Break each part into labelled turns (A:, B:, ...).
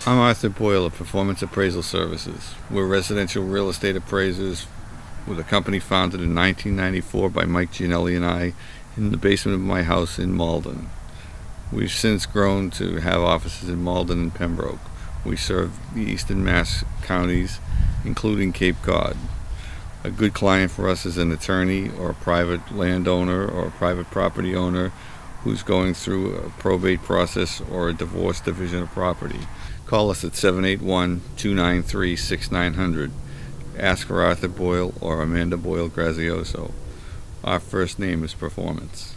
A: I'm Arthur Boyle of Performance Appraisal Services. We're residential real estate appraisers with a company founded in 1994 by Mike Gianelli and I in the basement of my house in Malden. We've since grown to have offices in Malden and Pembroke. We serve the eastern Mass counties, including Cape Cod. A good client for us is an attorney or a private landowner or a private property owner who's going through a probate process or a divorce division of property. Call us at 781-293-6900. Ask for Arthur Boyle or Amanda Boyle Grazioso. Our first name is Performance.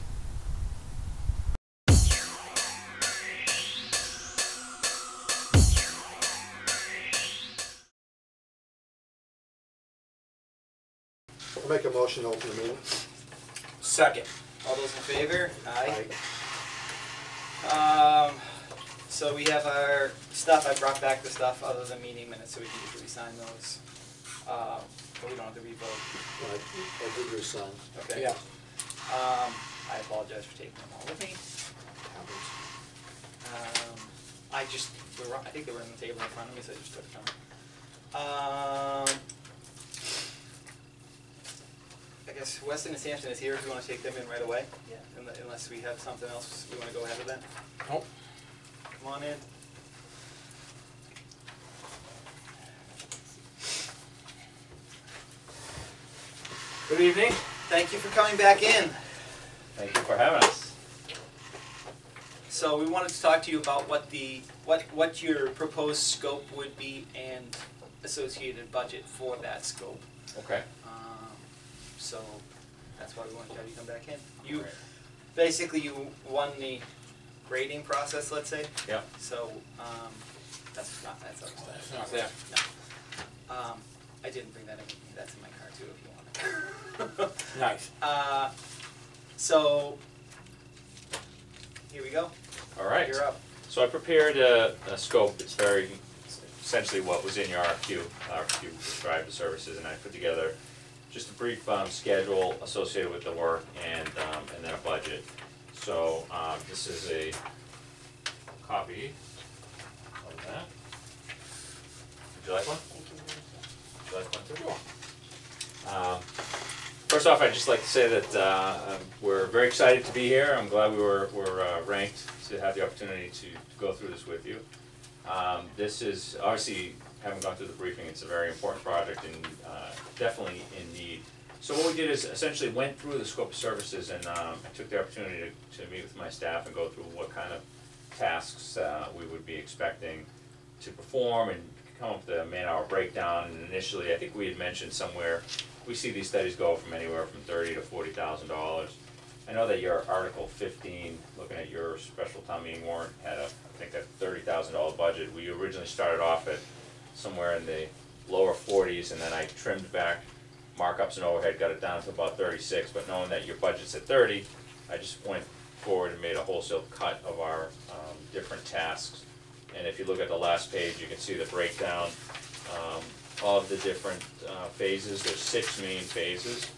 B: I'll make a motion to open the meeting.
C: Second. All those in favor? Aye. So we have our stuff. I brought back the stuff other than meeting minutes, so we can usually sign those. But we don't have to revote.
B: I did your son.
C: Okay.
B: Yeah.
C: I apologize for taking them all with me. I think they were on the table in front of me, so I just took them. I guess Weston and Sampson is here if you want to take them in right away. Yeah. Unless we have something else we want to go ahead of that.
B: Nope.
C: Come on in. Good evening. Thank you for coming back in.
D: Thank you for having us.
C: So we wanted to talk to you about what your proposed scope would be and associated budget for that scope.
D: Okay.
C: So that's why we wanted to have you come back in. You
D: Right.
C: basically you won the grading process, let's say.
D: Yeah.
C: So that's not
D: It's not there.
C: No. I didn't bring that in with me. That's in my car too, if you want it.
D: Nice.
C: So here we go.
D: All right.
C: You're up.
D: So I prepared a scope. It's essentially what was in your RFQ. RFQ described the services, and I put together just a brief schedule associated with the work and then a budget. So this is a copy of that. Would you like one? Would you like one too? First off, I'd just like to say that we're very excited to be here. I'm glad we were ranked to have the opportunity to go through this with you. This is obviously, having gone through the briefing, it's a very important project and definitely in need. So what we did is essentially went through the scope of services, and I took the opportunity to meet with my staff and go through what kind of tasks we would be expecting to perform and come up with a man-hour breakdown. And initially, I think we had mentioned somewhere, we see these studies go from anywhere from $30,000 to $40,000. I know that your Article 15, looking at your special town meeting warrant, had I think a $30,000 budget. We originally started off at somewhere in the lower 40s, and then I trimmed back markups and overhead, got it down to about 36. But knowing that your budget's at 30, I just went forward and made a wholesale cut of our different tasks. And if you look at the last page, you can see the breakdown of the different phases. There's 6 main phases.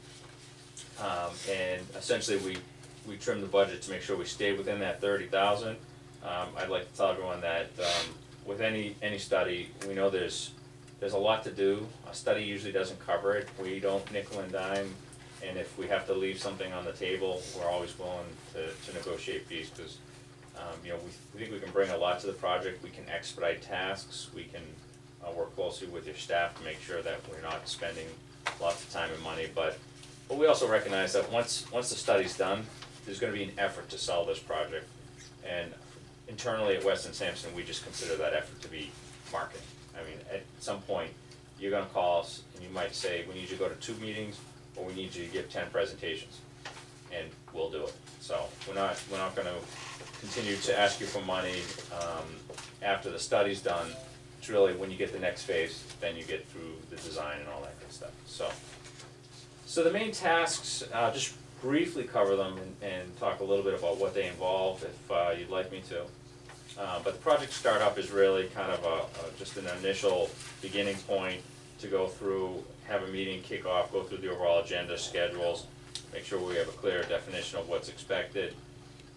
D: And essentially we trimmed the budget to make sure we stayed within that 30,000. I'd like to tell everyone that with any study, we know there's a lot to do. A study usually doesn't cover it. We don't nickel and dime, and if we have to leave something on the table, we're always willing to negotiate fees, because you know, we think we can bring a lot to the project. We can expedite tasks. We can work closely with your staff to make sure that we're not spending lots of time and money. But we also recognize that once the study's done, there's going to be an effort to sell this project. And internally at Weston Sampson, we just consider that effort to be marketing. I mean, at some point, you're going to call us and you might say, we need you to go to 2 meetings, or we need you to give 10 presentations, and we'll do it. So we're not going to continue to ask you for money after the study's done. It's really when you get the next phase, then you get through the design and all that good stuff. So the main tasks, just briefly cover them and talk a little bit about what they involve if you'd like me to. But the project startup is really kind of just an initial beginning point to go through, have a meeting, kick off, go through the overall agenda, schedules, make sure we have a clear definition of what's expected.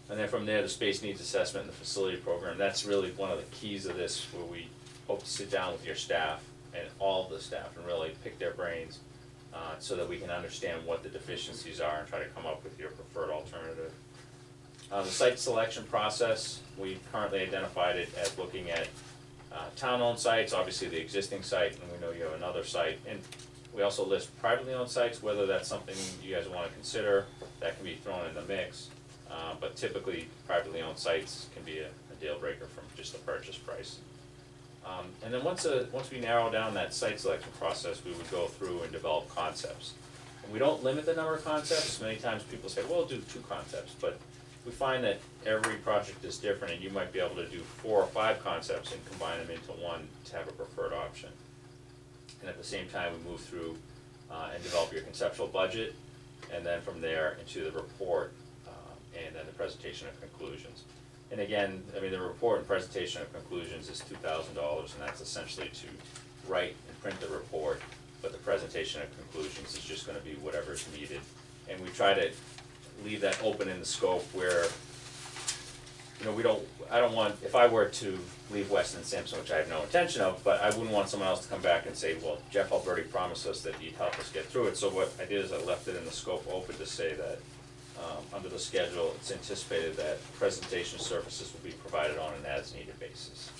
D: And then from there, the space needs assessment and the facility program, that's really one of the keys of this, where we hope to sit down with your staff and all of the staff and really pick their brains, so that we can understand what the deficiencies are and try to come up with your preferred alternative. The site selection process, we've currently identified it as looking at town-owned sites, obviously the existing site, and we know you have another site. And we also list privately owned sites, whether that's something you guys want to consider, that can be thrown in the mix. But typically, privately owned sites can be a deal breaker from just the purchase price. And then once we narrow down that site selection process, we would go through and develop concepts. And we don't limit the number of concepts. Many times people say, well, we'll do 2 concepts, but we find that every project is different, and you might be able to do 4 or 5 concepts and combine them into one to have a preferred option. And at the same time, we move through and develop your conceptual budget, and then from there into the report, and then the presentation of conclusions. And again, I mean, the report and presentation of conclusions is $2,000, and that's essentially to write and print the report, but the presentation of conclusions is just going to be whatever's needed. And we try to leave that open in the scope where, you know, I don't want, if I were to leave Weston & Sampson, which I have no intention of, but I wouldn't want someone else to come back and say, well, Jeff Alberti promised us that he'd help us get through it. So what I did is I left it in the scope open to say that under the schedule, it's anticipated that presentation services will be provided on an as-needed basis.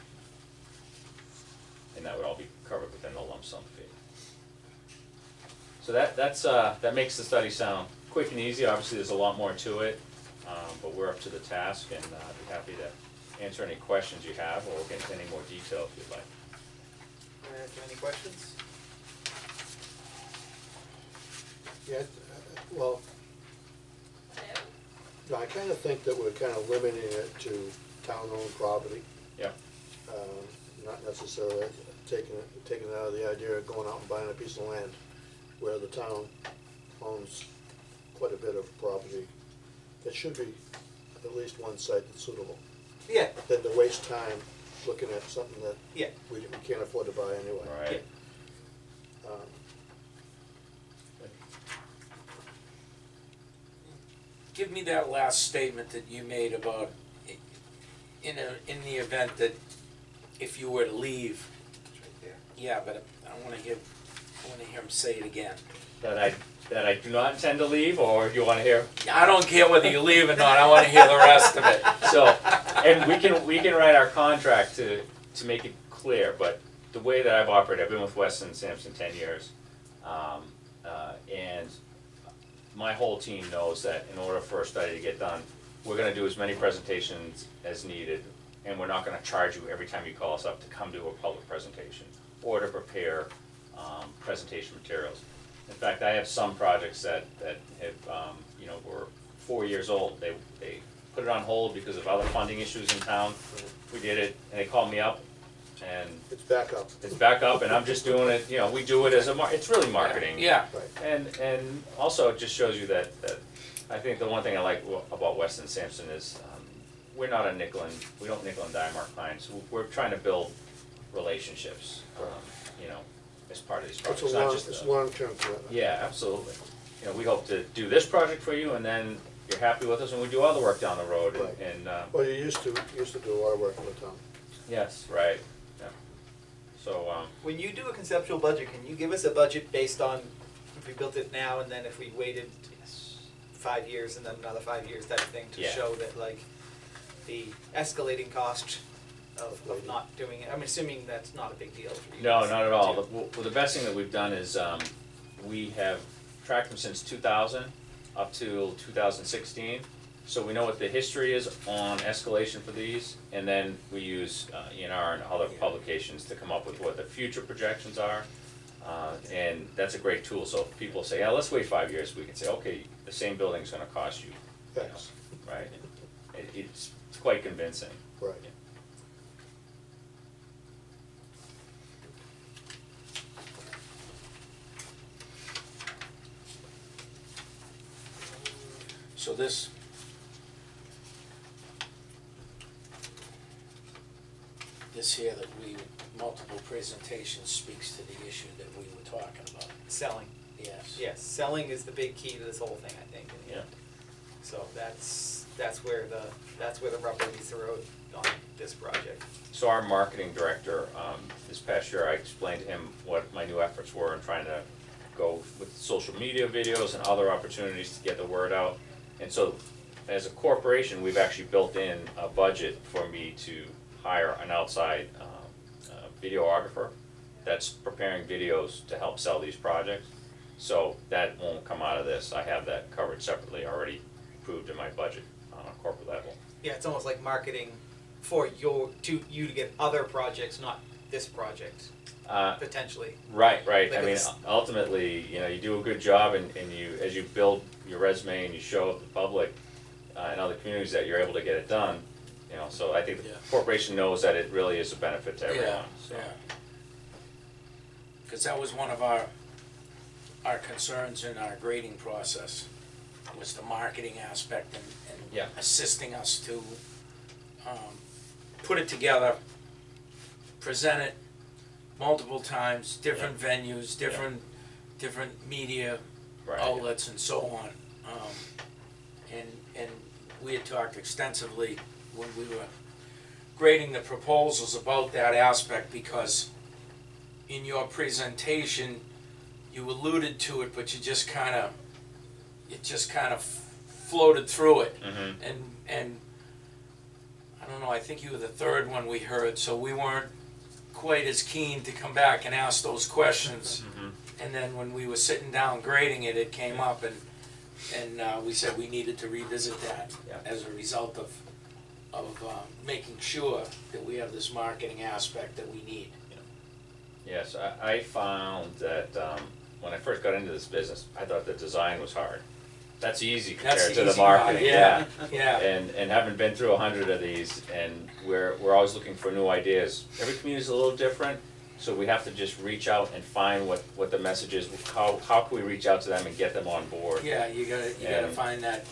D: And that would all be covered within the lump sum fee. So that makes the study sound quick and easy. Obviously, there's a lot more to it, but we're up to the task, and I'd be happy to answer any questions you have, or get into any more detail if you'd like.
C: Any questions?
B: Yeah, well, no, I kind of think that we're kind of limiting it to town-owned property.
D: Yeah.
B: Not necessarily taking it out of the idea of going out and buying a piece of land where the town owns quite a bit of property. There should be at least one site that's suitable.
C: Yeah.
B: Than to waste time looking at something that
C: Yeah.
B: we can't afford to buy anyway.
D: Right.
E: Give me that last statement that you made about in the event that if you were to leave.
C: It's right there.
E: Yeah, but I want to hear him say it again.
D: That I do not intend to leave, or you want to hear?
E: I don't care whether you leave or not. I want to hear the rest of it.
D: So, and we can write our contract to make it clear, but the way that I've operated, I've been with Weston & Sampson 10 years, and my whole team knows that in order for a study to get done, we're going to do as many presentations as needed, and we're not going to charge you every time you call us up to come to a public presentation or to prepare presentation materials. In fact, I have some projects that have, you know, were 4 years old. They put it on hold because of other funding issues in town. We did it, and they called me up, and
B: It's back up.
D: it's back up, and I'm just doing it, you know, we do it as it's really marketing.
E: Yeah.
B: Right.
D: And also it just shows you that I think the one thing I like about Weston & Sampson is we don't nickel and dime our clients. We're trying to build relationships, you know, as part of these projects.
B: It's a long-term commitment.
D: Yeah, absolutely. You know, we hope to do this project for you, and then you're happy with us, and we do other work down the road.
B: Right.
D: And
B: Well, you used to do a lot of work in the town.
D: yes, right. Yeah. So
C: When you do a conceptual budget, can you give us a budget based on if we built it now and then if we waited 5 years and then another 5 years type of thing to
D: Yeah.
C: show that like the escalating cost of not doing it? I'm assuming that's not a big deal for you.
D: no,
C: guys
D: not at all.
C: to-
D: Well, the best thing that we've done is we have tracked them since 2000 up to 2016. So we know what the history is on escalation for these, and then we use ENR and other publications to come up with what the future projections are. And that's a great tool. So if people say, yeah, let's wait 5 years, we can say, okay, the same building's gonna cost you,
B: Yes,
D: right? It's quite convincing.
B: right.
E: So this here that multiple presentations speaks to the issue that we were talking about.
C: Selling.
E: Yes.
C: Yes, selling is the big key to this whole thing, I think.
D: Yeah.
C: So that's that's where the rubber meets the road on this project.
D: So our marketing director, this past year, I explained to him what my new efforts were in trying to go with social media videos and other opportunities to get the word out. And so, as a corporation, we've actually built in a budget for me to hire an outside videographer that's preparing videos to help sell these projects. So that won't come out of this. I have that covered separately, already approved in my budget on a corporate level.
C: Yeah, it's almost like marketing for you to get other projects, not this project, potentially.
D: Right. I mean,
C: Because-
D: ultimately, you do a good job, and you, as you build your resume and you show the public and other communities that you're able to get it done, so I think the corporation knows that it really is a benefit to everyone. So.
E: Because that was one of our concerns in our grading process, was the marketing aspect and
D: Yeah.
E: assisting us to put it together, present it multiple times, different venues, different media
D: Right.
E: outlets and so on. And we had talked extensively when we were grading the proposals about that aspect, because in your presentation you alluded to it, but it just kind of floated through it.
D: Mm-hmm.
E: And I don't know, I think you were the third one we heard, so we weren't quite as keen to come back and ask those questions.
D: Mm-hmm.
E: And then when we were sitting down grading it, it came up, and we said we needed to revisit that as a result of making sure that we have this marketing aspect that we need.
D: Yes, I found that when I first got into this business, I thought the design was hard. That's easy compared
E: That's
D: to the
E: easy, right?
D: marketing.
E: Yeah.
D: And having been through 100 of these, and we're always looking for new ideas. Every community is a little different, so we have to just reach out and find what the message is. How can we reach out to them and get them on board?
E: Yeah, you gotta find that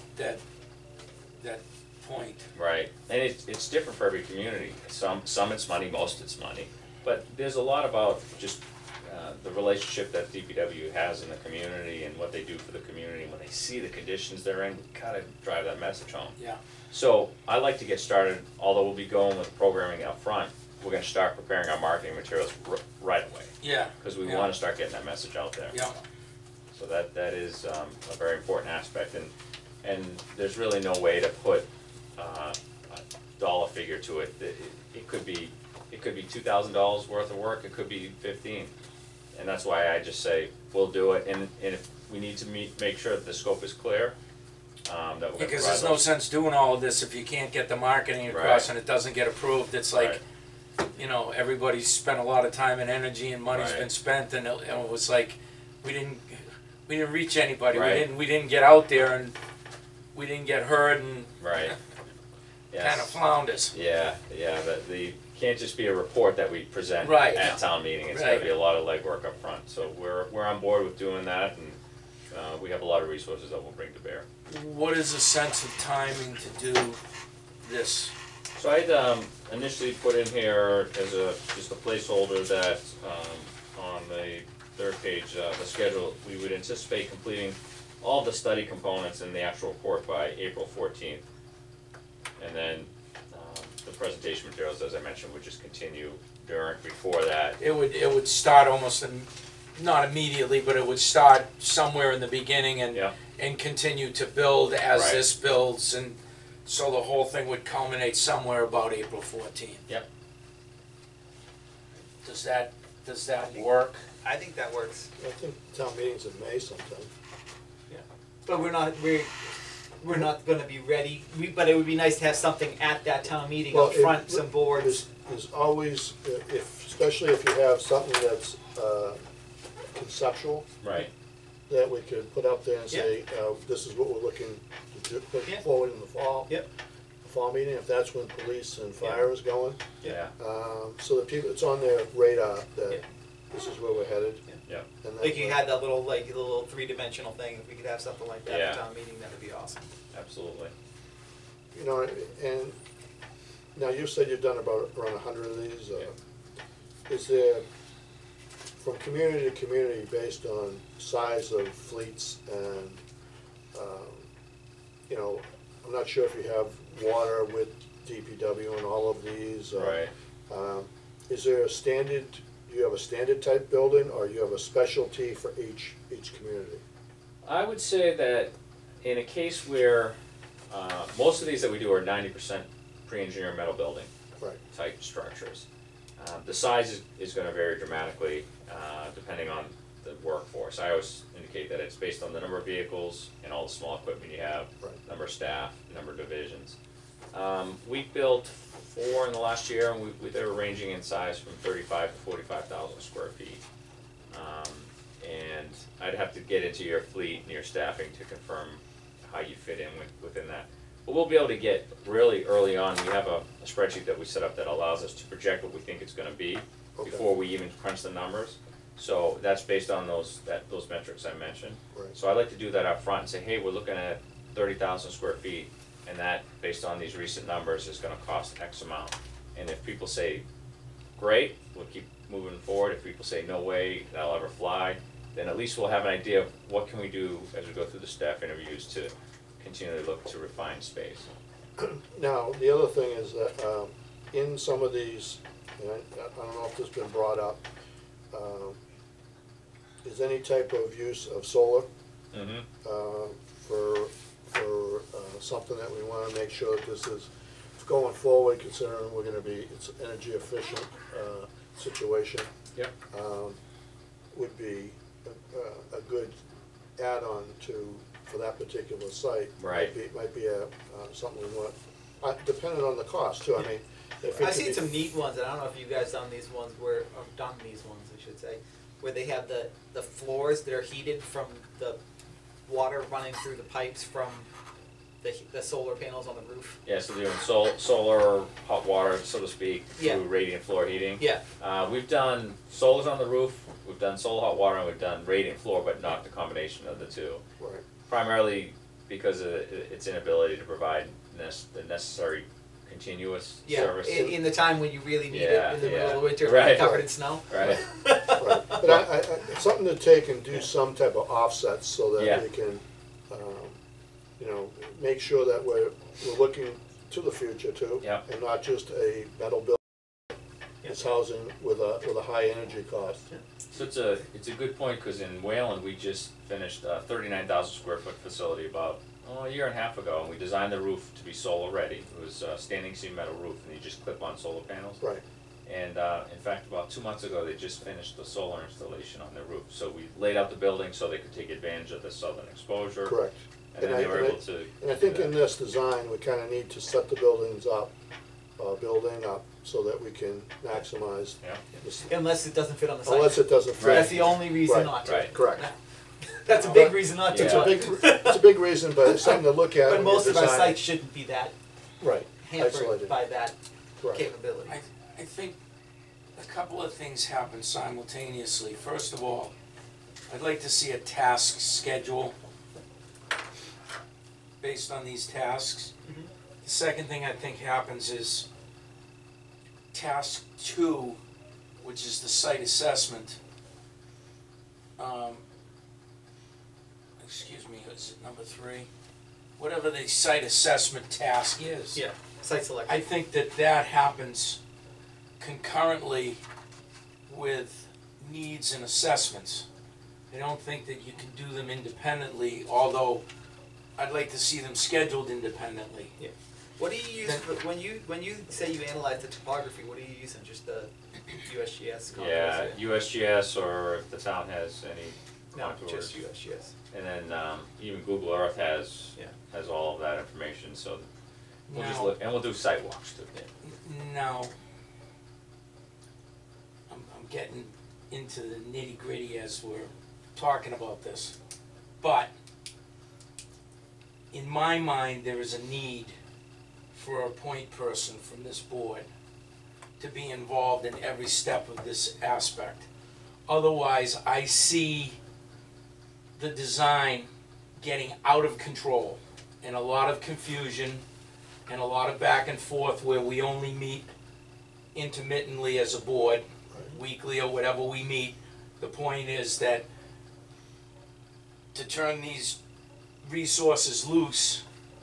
E: point.
D: Right, and it's different for every community. Some it's money, most it's money. But there's a lot about just the relationship that DPW has in the community and what they do for the community. When they see the conditions they're in, we gotta drive that message home.
E: Yeah.
D: So I like to get started, although we'll be going with programming up front, we're gonna start preparing our marketing materials right away.
E: Yeah.
D: Because we wanna start getting that message out there.
E: Yeah.
D: So that is a very important aspect, and there's really no way to put a dollar figure to it. It could be $2,000 worth of work, it could be 15. And that's why I just say, we'll do it, and if we need to make sure that the scope is clear, that we're gonna
E: Because
D: provide
E: there's no
D: those.
E: sense doing all of this if you can't get the marketing across and it doesn't get approved. It's like, everybody's spent a lot of time and energy and money's
D: Right.
E: been spent, and it was like, we didn't reach anybody.
D: Right.
E: We didn't get out there, and we didn't get heard, and
D: Right.
E: kind of flounders.
D: Yeah, the can't just be a report that we present
E: Right.
D: at town meeting. It's
E: Right.
D: gotta be a lot of legwork up front. So we're on board with doing that, and we have a lot of resources that we'll bring to bear.
E: What is the sense of timing to do this?
D: So I'd initially put in here as just a placeholder that on the third page, the schedule, we would anticipate completing all the study components in the actual report by April 14th. And then the presentation materials, as I mentioned, would just continue before that.
E: It would start almost, not immediately, but it would start somewhere in the beginning and continue to build as
D: Right.
E: this builds, and so the whole thing would culminate somewhere about April 14th.
D: Yep.
E: Does that work?
C: I think that works.
B: I think town meeting's in May sometime.
C: But we're not gonna be ready, but it would be nice to have something at that town meeting
B: Well,
C: up front, some boards.
B: There's always, especially if you have something that's conceptual,
D: Right.
B: that we could put up there and say, this is what we're looking to put
C: Yeah.
B: forward in the fall.
C: Yep.
B: The fall meeting, if that's when police and fire is going.
D: Yeah.
B: So that people, it's on their radar that
C: Yeah.
B: this is where we're headed.
D: Yeah.
B: And
C: Like
B: that-
C: you had that little three-dimensional thing, if we could have something like that
D: Yeah.
C: at town meeting, that'd be awesome.
D: Absolutely.
B: You know, and now you said you've done about around 100 of these. Is there, from community to community, based on size of fleets and, I'm not sure if you have water with DPW and all of these.
D: Right.
B: Is there a standard, do you have a standard type building, or you have a specialty for each community?
D: I would say that in a case where, most of these that we do are 90% pre-engineered metal building
B: Right.
D: type structures. The size is gonna vary dramatically, depending on the workforce. I always indicate that it's based on the number of vehicles and all the small equipment you have,
B: Right.
D: number of staff, number of divisions. We built 4 in the last year, and they were ranging in size from 35 to 45,000 square feet. And I'd have to get into your fleet and your staffing to confirm how you fit in within that. But we'll be able to get really early on, we have a spreadsheet that we set up that allows us to project what we think it's gonna be
B: Okay.
D: before we even crunch the numbers. So that's based on those metrics I mentioned.
B: Right.
D: So I like to do that up front and say, hey, we're looking at 30,000 square feet, and that, based on these recent numbers, is gonna cost X amount. And if people say, great, we'll keep moving forward. If people say, no way, that'll ever fly, then at least we'll have an idea of what can we do as we go through the staff interviews to continually look to refine space.
B: Now, the other thing is that in some of these, and I don't know if this has been brought up, is any type of use of solar for something that we want to make sure that this is going forward, considering we're going to be, it's an energy efficient situation.
D: Yep.
B: Would be a good add-on for that particular site.
D: Right.
B: Might be something we want, depending on the cost too. I mean, if it
C: I've
B: could
C: seen
B: be-
C: some neat ones, and I don't know if you guys done these ones I should say, where they have the floors that are heated from the water running through the pipes from the solar panels on the roof.
D: Yeah, so doing solar, hot water, so to speak,
C: Yeah.
D: through radiant floor heating.
C: Yeah.
D: We've done solars on the roof, we've done solar hot water, and we've done radiant floor, but not the combination of the two.
B: Right.
D: Primarily because of its inability to provide the necessary continuous service.
C: In the time when you really need
D: Yeah,
C: it, in the middle
D: yeah.
C: of winter,
D: Right.
C: covered in snow.
D: Right.
B: Right. But I, something to take and do some type of offsets so
D: Yeah.
B: that we can, make sure that we're looking to the future too.
D: Yep.
B: And not just a metal building. It's housing with a high energy cost.
D: So it's a good point, because in Wayland, we just finished a 39,000 square foot facility about a year and a half ago, and we designed the roof to be solar ready. It was a standing seam metal roof, and you just clip on solar panels.
B: Right.
D: And in fact, about 2 months ago, they just finished the solar installation on their roof. So we laid out the building so they could take advantage of the southern exposure.
B: Correct.
D: And then they were able to.
B: And I think
D: do
B: in
D: that.
B: this design, we kind of need to set the buildings up, building up, so that we can maximize.
D: Yeah.
B: this-
C: Unless it doesn't fit on the site.
B: Unless it doesn't fit.
D: Right.
C: That's the only reason
B: Right.
C: not to.
D: Right.
B: Correct.
C: That's a big reason not to.
B: It's
D: Yeah.
B: it's a big reason, but it's something to look at
C: But
B: when you're
C: most of our
B: designing.
C: sites shouldn't be that
B: Right,
C: hampered
B: isolated.
C: by that
B: Correct.
C: capability.
E: I think a couple of things happen simultaneously. First of all, I'd like to see a task schedule based on these tasks. The second thing I think happens is task 2, which is the site assessment. Excuse me, is it number 3? Whatever the site assessment task is.
C: Yeah, site selection.
E: I think that happens concurrently with needs and assessments. I don't think that you can do them independently, although I'd like to see them scheduled independently.
C: What do you use for, when you say you analyze the topography? What are you using? Just the USGS contours?
D: Yeah, USGS, or if the town has any
C: No,
D: contours.
C: just USGS.
D: And then even Google Earth has all of that information, so we'll just
E: Now-
D: look, and we'll do site walks too.
E: Now, I'm getting into the nitty gritty as we're talking about this, but in my mind, there is a need for a point person from this board to be involved in every step of this aspect. Otherwise, I see the design getting out of control and a lot of confusion and a lot of back and forth where we only meet intermittently as a board, weekly or whatever we meet. The point is that to turn these resources loose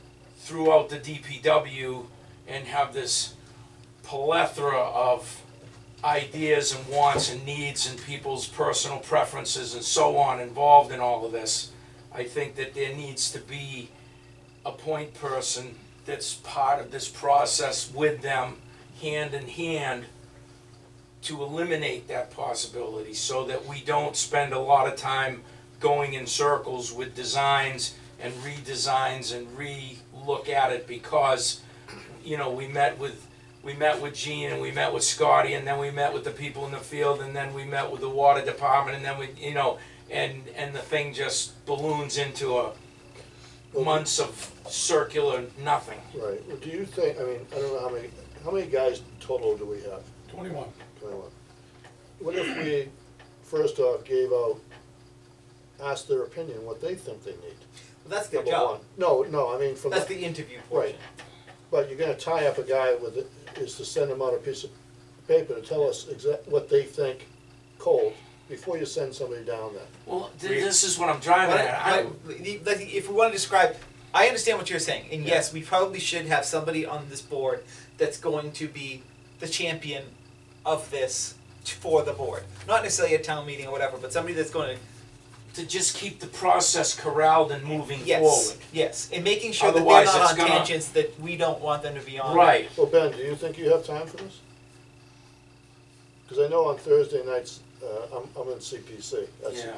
E: throughout the DPW and have this plethora of ideas and wants and needs and people's personal preferences and so on involved in all of this, I think that there needs to be a point person that's part of this process with them, hand in hand, to eliminate that possibility so that we don't spend a lot of time going in circles with designs and redesigns and re-look at it, because, you know, we met with Gene, and we met with Scotty, and then we met with the people in the field, and then we met with the water department, and then we, you know, and the thing just balloons into a months of circular nothing.
B: Right, well, do you think, I mean, I don't know how many guys total do we have?
F: 21.
B: 21. What if we, first off, asked their opinion, what they think they need?
C: Well, that's their
B: Number
C: job.
B: one. No, I mean, from
C: That's the interview portion.
B: Right. But you're gonna tie up a guy with it, is to send him out a piece of paper to tell us what they think cold, before you send somebody down there.
E: Well, this is what I'm driving at.
C: If we want to describe, I understand what you're saying, and yes, we probably should have somebody on this board that's going to be the champion of this for the board. Not necessarily a town meeting or whatever, but somebody that's going
E: To just keep the process corralled and moving
C: yes,
E: forward.
C: yes, and making sure
E: Otherwise,
C: that they're not
E: it's
C: on
E: gonna-
C: tangents that we don't want them to be on.
E: Right.
B: Well, Ben, do you think you have time for this? Because I know on Thursday nights, I'm in CPC.
E: Yeah.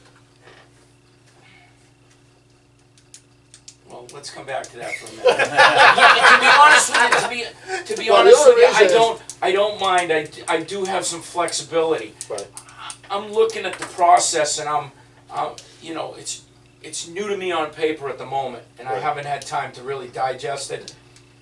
E: Well, let's come back to that for a minute. Yeah, to be honest with you, to be
B: Well, the
E: honest
B: other
E: with you,
B: reason
E: I don't mind. I do have some flexibility.
B: Right.
E: I'm looking at the process, and I'm you know, it's new to me on paper at the moment, and I
B: Right.
E: haven't had time to really digest it.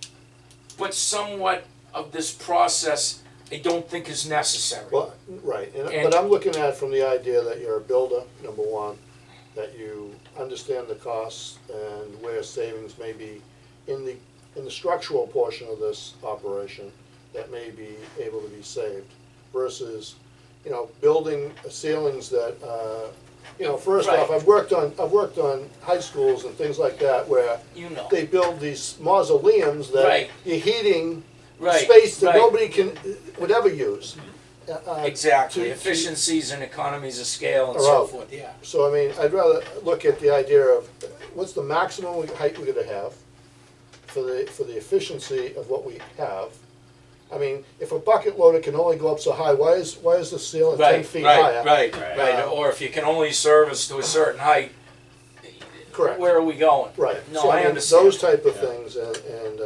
E: But somewhat of this process, I don't think is necessary.
B: Well, right,
E: And-
B: but I'm looking at it from the idea that you're a builder, number one, that you understand the costs and where savings may be in the structural portion of this operation that may be able to be saved, versus, you know, building ceilings that, you know, first off,
E: Right.
B: I've worked on high schools and things like that where
E: You know.
B: they build these mausoleums that
E: Right.
B: you're heating
E: Right,
B: space that
E: right.
B: nobody would ever use.
E: Exactly.
B: to-
E: Efficiencies and economies of scale and
B: Are
E: so
B: out.
E: forth. Yeah.
B: So, I mean, I'd rather look at the idea of what's the maximum height we're gonna have for the efficiency of what we have. I mean, if a bucket loader can only go up so high, why is the ceiling 10 feet higher?
E: Right.
B: Right.
E: Or if you can only service to a certain height,
B: Correct.
E: where are we going?
B: Right.
E: No,
B: So,
E: I
B: mean,
E: understand.
B: those type of things, and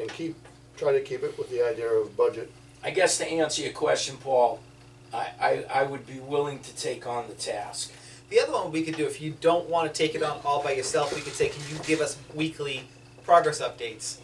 B: try to keep it with the idea of budget.
E: I guess to answer your question, Paul, I would be willing to take on the task.
C: The other one we could do, if you don't want to take it on all by yourself, we could say, can you give us weekly progress updates?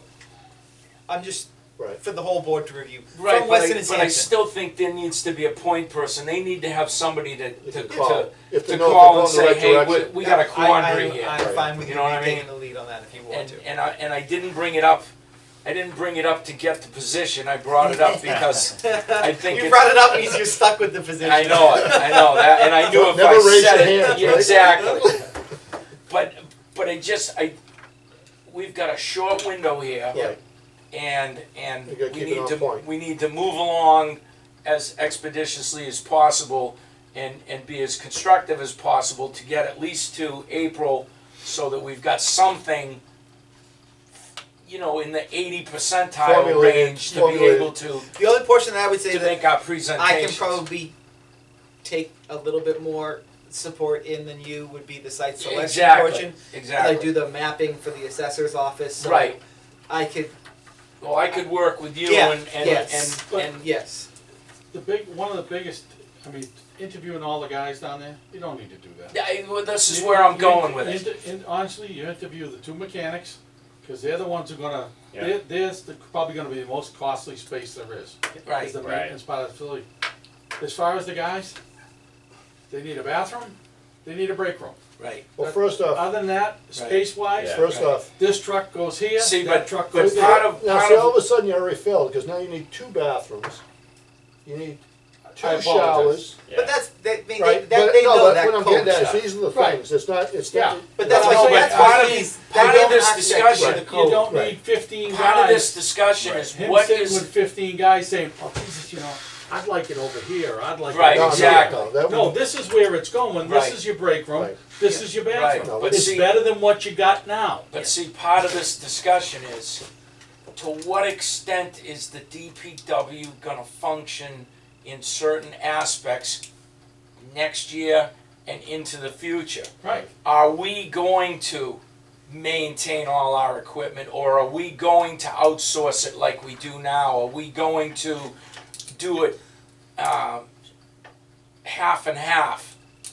C: I'm just,
B: Right.
C: for the whole board to review.
E: Right,
C: From
E: but
C: Weston
E: I,
C: and
E: but I
C: Sampson.
E: still think there needs to be a point person. They need to have somebody to
B: call. If they
E: to
B: know if
E: call
B: they're
E: and
B: going the
E: say,
B: right
E: hey,
B: direction.
E: we got a quandary
C: I'm
E: here.
C: fine with
E: You
C: you,
E: know what I
C: taking
E: mean?
C: the lead on that if you want to.
E: And I didn't bring it up. I didn't bring it up to get the position. I brought it up because I think
C: You
E: it's,
C: brought it up because you're stuck with the position.
E: I know that, and I knew if
B: Never
E: I
B: raise
E: said
B: your
E: it,
B: hands,
E: yeah,
B: right?
E: exactly. But we've got a short window here,
C: Yeah.
E: and
B: You gotta keep it on point.
E: we need to move along as expeditiously as possible, and be as constructive as possible to get at least to April, so that we've got something, you know, in the 80 percentile
B: Formulated-
E: range to be able to
C: The only portion that I would say that
E: make our presentations.
C: I can probably take a little bit more support in than you would be the site selection
E: Exactly,
C: portion. 'Cause
E: exactly.
C: I do the mapping for the assessor's office, so
E: Right.
C: I could,
E: Well, I could work with you
C: Yeah,
E: and
C: yes.
E: and
C: yes.
F: One of the biggest, I mean, interviewing all the guys down there, you don't need to do that.
E: well, this is where I'm going with it.
F: Honestly, you interview the two mechanics, because they're the ones who are gonna,
D: Yeah.
F: they're probably gonna be the most costly space there is.
E: Right.
F: Is the
D: Right.
F: maintenance part of the facility. As far as the guys, they need a bathroom, they need a break room.
E: Right.
B: Well, first off,
F: Other than that, space-wise,
D: Yeah.
B: first off,
F: this truck goes here,
E: See,
F: that
E: but
F: truck goes
E: part
F: there.
E: of
B: now see, all of a sudden you're already filled, because now you need 2 bathrooms. You need two
F: I apologize.
B: showers.
D: Yeah.
C: But that's, they, I mean,
B: Right,
C: that,
B: but
C: they
B: no,
C: know
B: but
C: that
B: what I'm
C: code
B: getting at is
C: stuff.
B: these are the
F: Right.
B: things, it's not, it's
F: Yeah.
B: not.
C: But that's
E: No,
C: why,
E: but
C: that's
E: part
C: why
E: of
C: these,
E: part
C: they
E: of
C: don't
E: this
C: architect
E: discussion-
C: the
F: You
C: code.
F: don't
B: Right.
F: need 15
E: Part of this
F: guys.
E: discussion
D: Right.
E: is
F: Him
E: what
F: sitting
E: is,
F: with 15 guys saying, oh, Jesus, you know, I'd like it over here, I'd like
E: Right,
F: it
B: No,
F: over
B: no,
E: exactly.
B: no, that
F: No,
B: would-
F: this is where it's going, this
E: Right.
F: is your break room,
B: Right.
F: this is your
E: Right.
F: bathroom.
E: But
F: It's
E: see-
F: better than what you got now.
E: but see, part of this discussion is, to what extent is the DPW gonna function in certain aspects next year and into the future?
F: Right.
E: Are we going to maintain all our equipment, or are we going to outsource it like we do now? Are we going to do it half and half?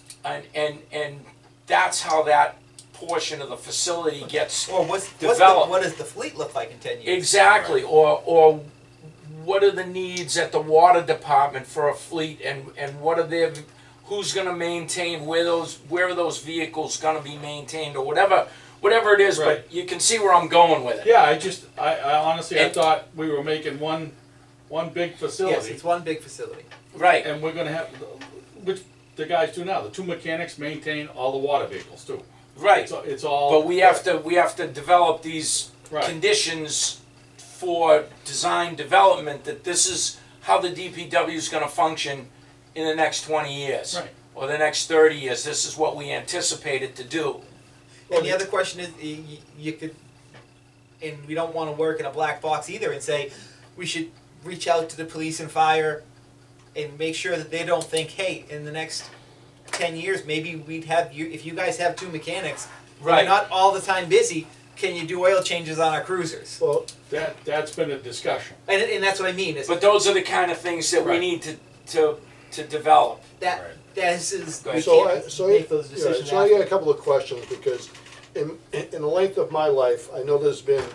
E: And that's how that portion of the facility gets
C: Or what's
E: developed.
C: what does the fleet look like in 10 years?
E: Exactly, or what are the needs at the water department for a fleet, and what are their, who's gonna maintain, where are those vehicles gonna be maintained, or whatever it is,
F: Right.
E: but you can see where I'm going with it.
F: Yeah, I honestly, I
E: And-
F: thought we were making one big
C: Yes,
F: facility,
C: it's one big facility.
E: Right,
F: and we're gonna have, which the guys do now, the 2 mechanics maintain all the water vehicles too.
E: right,
F: It's all.
E: but we have to develop these
F: Right.
E: conditions for design development, that this is how the DPW is gonna function in the next 20 years.
F: Right.
E: Or the next 30 years, this is what we anticipate it to do.
C: And the other question is, you could, and we don't want to work in a black box either, and say we should reach out to the police and fire and make sure that they don't think, hey, in the next 10 years, maybe we'd have you, if you guys have 2 mechanics,
E: Right.
C: we're not all the time busy, can you do oil changes on our cruisers?
B: Well,
F: That's been a discussion.
C: And that's what I mean, is
E: But those are the kind of things that we
F: Right.
E: need to develop.
C: that,
D: Right.
C: this is, we
B: so
C: can't make those decisions
B: so I got
C: after.
B: a couple of questions, because in the length of my life, I know there's been,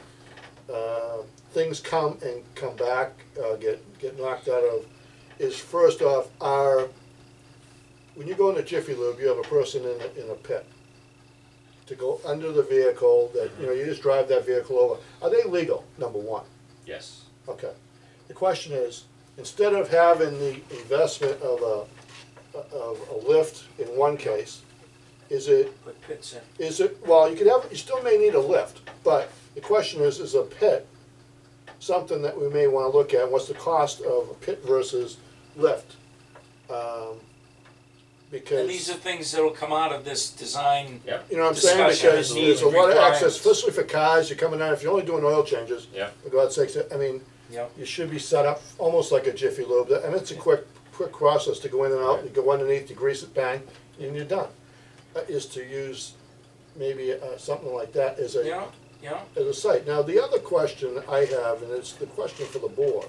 B: things come and come back, get knocked out of, is first off, when you go into Jiffy Lube, you have a person in a pit to go under the vehicle, that, you know, you just drive that vehicle over. Are they legal, number one?
D: Yes.
B: Okay. The question is, instead of having the investment of a lift in one case, is it,
E: Put pits in.
B: well, you still may need a lift, but the question is a pit something that we may wanna look at? What's the cost of a pit versus lift?
E: And these are things that'll come out of this design.
D: Yep.
B: You know what I'm saying?
E: discussion
B: Because
E: and
B: there's a lot of access,
E: requirements.
B: especially for cars, you're coming out, if you're only doing oil changes,
D: Yep.
B: for God's sakes, I mean,
E: Yep.
B: you should be set up almost like a Jiffy Lube, and it's a quick process to go in and out, you go underneath, you grease it, bang, and you're done. Is to use maybe something like that as a,
E: Yeah, yeah.
B: as a site. Now, the other question I have, and it's the question for the board,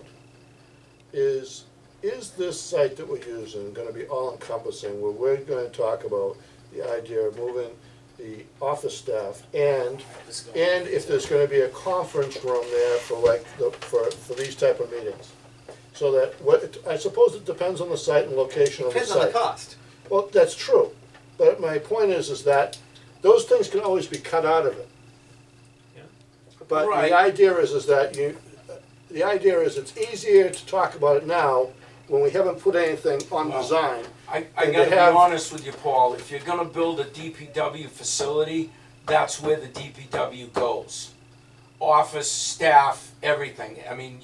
B: is this site that we're using gonna be all-encompassing, where we're gonna talk about the idea of moving the office staff, and if there's gonna be a conference room there for like, for these type of meetings? So that, I suppose it depends on the site and location of the
C: Depends on
B: site.
C: the cost.
B: Well, that's true, but my point is that those things can always be cut out of it.
C: Yeah.
B: But
E: Right.
B: the idea is that the idea is it's easier to talk about it now when we haven't put anything on
E: Well,
B: design.
E: I
B: And
E: gotta
B: to
E: be
B: have-
E: honest with you, Paul, if you're gonna build a DPW facility, that's where the DPW goes. Office, staff, everything. I mean,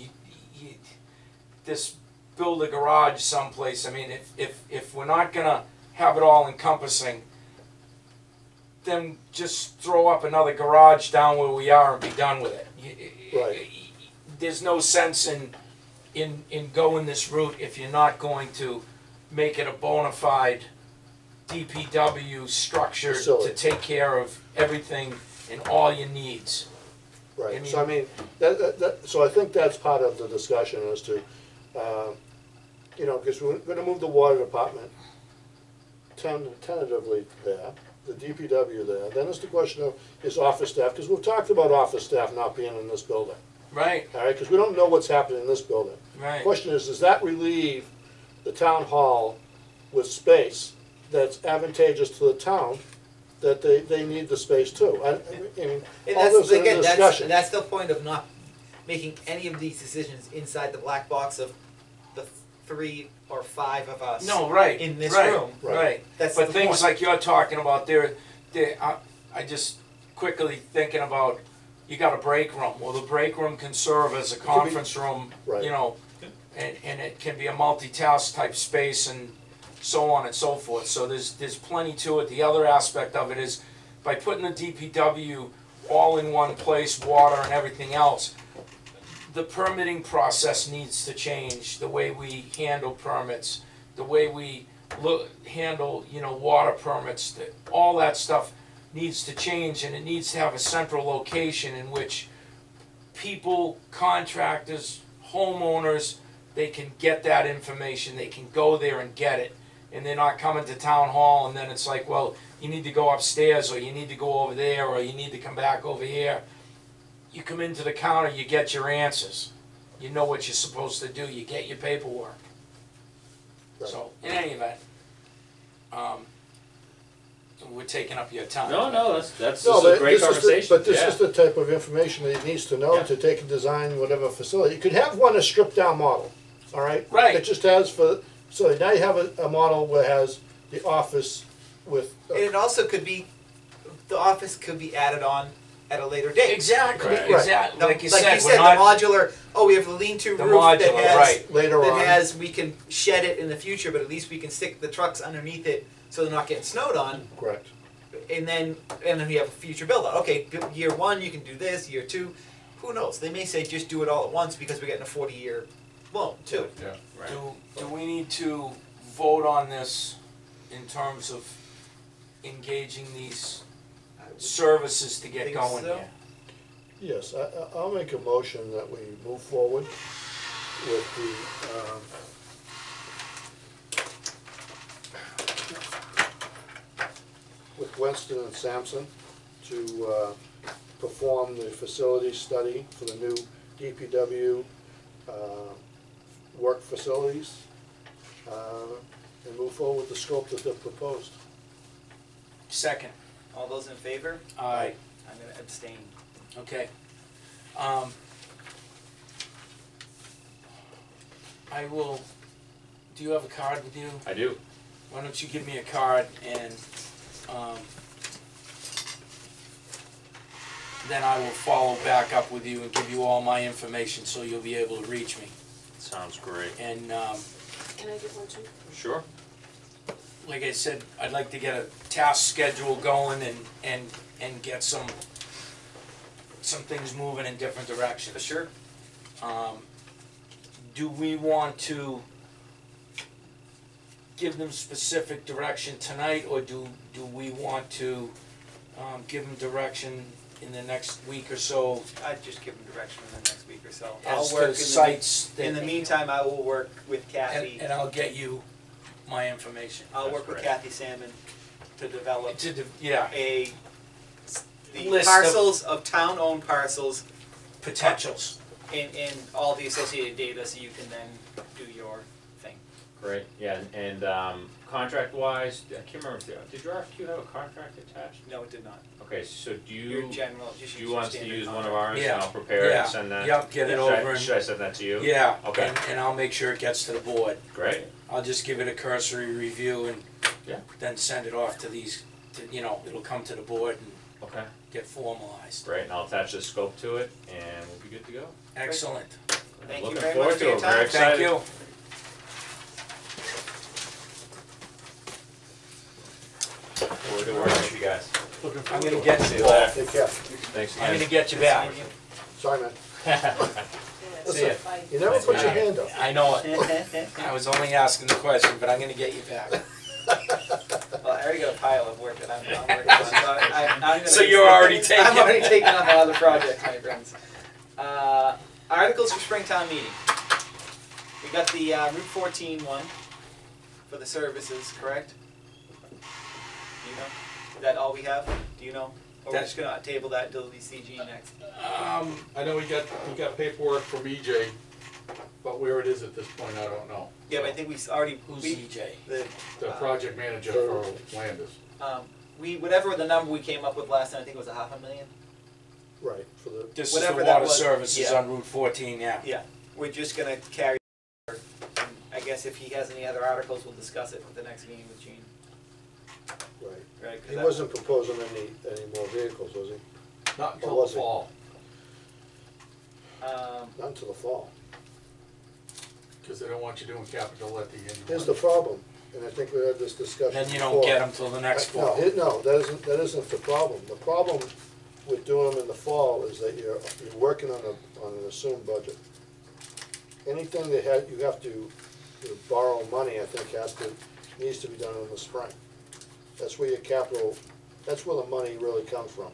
E: this build a garage someplace, I mean, if we're not gonna have it all encompassing, then just throw up another garage down where we are and be done with it.
B: Right.
E: There's no sense in going this route if you're not going to make it a bona fide DPW structure to
B: Facility.
E: take care of everything and all your needs.
B: Right,
E: I
B: so I mean, so I think that's part of the discussion as to, you know, because we're gonna move the water department tentatively there, the DPW there, then it's the question of is office staff, because we've talked about office staff not being in this building,
E: Right,
B: all right, because we don't know what's happening in this building.
E: right.
B: Question is, does that relieve the town hall with space that's advantageous to the town, that they need the space too? I mean,
C: And
B: all
C: that's,
B: those are in
C: again,
B: discussion.
C: that's the point of not making any of these decisions inside the black box of the 3 or 5 of us
E: No, right.
C: in this
E: right,
C: room.
E: Right.
C: That's
E: But
C: the
E: things
C: point.
E: like you're talking about, I just quickly thinking about, you got a break room. Well, the break room can serve as a conference room,
B: Right.
E: you know, and it can be a multitask type space and so on and so forth. So there's plenty to it. The other aspect of it is, by putting the DPW all in one place, water and everything else, the permitting process needs to change, the way we handle permits, the way we handle, you know, water permits, all that stuff needs to change, and it needs to have a central location in which people, contractors, homeowners, they can get that information, they can go there and get it, and they're not coming to town hall and then it's like, well, you need to go upstairs, or you need to go over there, or you need to come back over here. You come into the counter, you get your answers. You know what you're supposed to do, you get your paperwork.
B: Right.
E: So, in any event, we're taking up your time.
D: No, that's
B: No,
D: this is a
B: but
D: great
B: this is the,
D: conversation.
B: but this
D: yeah.
B: is the type of information that he needs to know
D: Yeah.
B: to take and design whatever facility. You could have one a stripped down model, all right?
E: Right.
B: It just has so now you have a model where it has the office with.
C: And it also could be, the office could be added on at a later date.
E: Exactly,
D: Right.
E: exactly. Like you said,
C: the
E: we're not,
C: modular, we have the lean-to
E: the
C: roof that
E: modular,
C: has,
E: right.
B: Later on.
C: that has, we can shed it in the future, but at least we can stick the trucks underneath it so they're not getting snowed on.
B: Correct.
C: And then we have a future build out. Okay, year 1 you can do this, year 2, who knows? They may say just do it all at once because we're getting a 40-year loan too.
F: Yeah.
D: Right.
E: Do we need to vote on this in terms of engaging these services to get
C: Think
E: going
C: so?
E: here?
B: Yes, I'll make a motion that we move forward with with Winston and Sampson to perform the facility study for the new DPW work facilities and move forward with the scope that they've proposed.
E: Second.
C: All those in favor?
E: Aye.
C: I'm going to abstain.
E: Okay. I will, do you have a card with you?
D: I do.
E: Why don't you give me a card, and then I will follow back up with you and give you all my information so you'll be able to reach me.
D: Sounds great.
E: And
G: Can I get one too?
D: Sure.
E: like I said, I'd like to get a task schedule going and get some things moving in different directions.
C: For sure.
E: Do we want to give them specific direction tonight, or do we want to give them direction in the next week or so
C: I'd just give them direction in the next week or so.
E: as
C: I'll work
E: to sites
C: in the
E: that,
C: meantime, I will work with Kathy.
E: and I'll get you my information.
C: I'll work with
D: great.
C: Kathy Salmon to develop
E: Yeah,
C: the
E: List of-
C: parcels of town-owned parcels
E: potentials.
C: and all the associated data, so you can then do your thing.
D: Great. Yeah, and contract-wise, I can't remember. Did your RFQ have a contract attached?
C: No, it did not.
D: Okay, so do
C: Your
D: you
C: general, just
D: do
C: use
D: you want us to
C: standard
D: use one of
C: contract.
D: ours,
E: Yeah.
D: and I'll prepare it
E: Yeah.
D: and send that?
E: Yep, get it
D: Should
E: over and-
D: should I send that to you?
E: Yeah,
D: Okay.
E: and I'll make sure it gets to the board.
D: Great.
E: I'll just give it a cursory review and
D: Yeah.
E: then send it off to these, it'll come to the board and
D: Okay.
E: get formalized.
D: Great, and I'll attach the scope to it, and we'll be good to go.
E: Excellent.
C: Thank you
D: Looking
C: very
D: forward
C: much for
D: to
C: your
D: it. Very
C: time.
D: excited.
E: Thank you.
D: Forward to working with you guys.
E: I'm gonna get
D: See
E: you,
D: you later.
B: Take care.
D: Thanks
E: I'm gonna
D: again.
E: get you back.
B: Sorry, man.
E: See ya.
B: You never put your hand up.
E: I know it. I was only asking the question, but I'm gonna get you back.
C: Well, I already got a pile of work that I'm working on, so I'm gonna.
E: So you're already taking-
C: I'm already taking on my other projects, my friends. Articles for Springtown meeting. We got the Route 14 one for the services, correct? Do you know? Is that all we have? Do you know? Or we're just gonna table that until the CG next?
F: I know we got paperwork from EJ, but where it is at this point, I don't know.
C: Yeah, but I think we already,
E: Who's
C: we,
E: EJ?
F: The project manager for Landis.
C: whatever the number we came up with last time, I think it was $500,000.
B: Right, for the,
E: This is the
C: Whatever that
E: water
C: was,
E: services
C: yeah.
E: on Route 14, yeah.
C: Yeah, we're just gonna carry, and I guess guess if he has any other articles, we'll discuss it at the next meeting with Gene.
B: Right.
C: Right, 'cause
B: He
C: that-
B: wasn't proposing any more vehicles, was he?
F: Not
B: Or
F: until
B: was
F: the
B: he?
F: fall,
B: Not until the fall.
F: because they don't want you doing capital at the end.
B: Here's the problem, and I think we had this discussion
E: Then you
B: before.
E: don't get them till the next fall.
B: No, that isn't the problem. The problem with doing them in the fall is that you're working on an assumed budget. Anything that you have to borrow money, I think needs to be done in the spring. That's where your capital, that's where the money really comes from.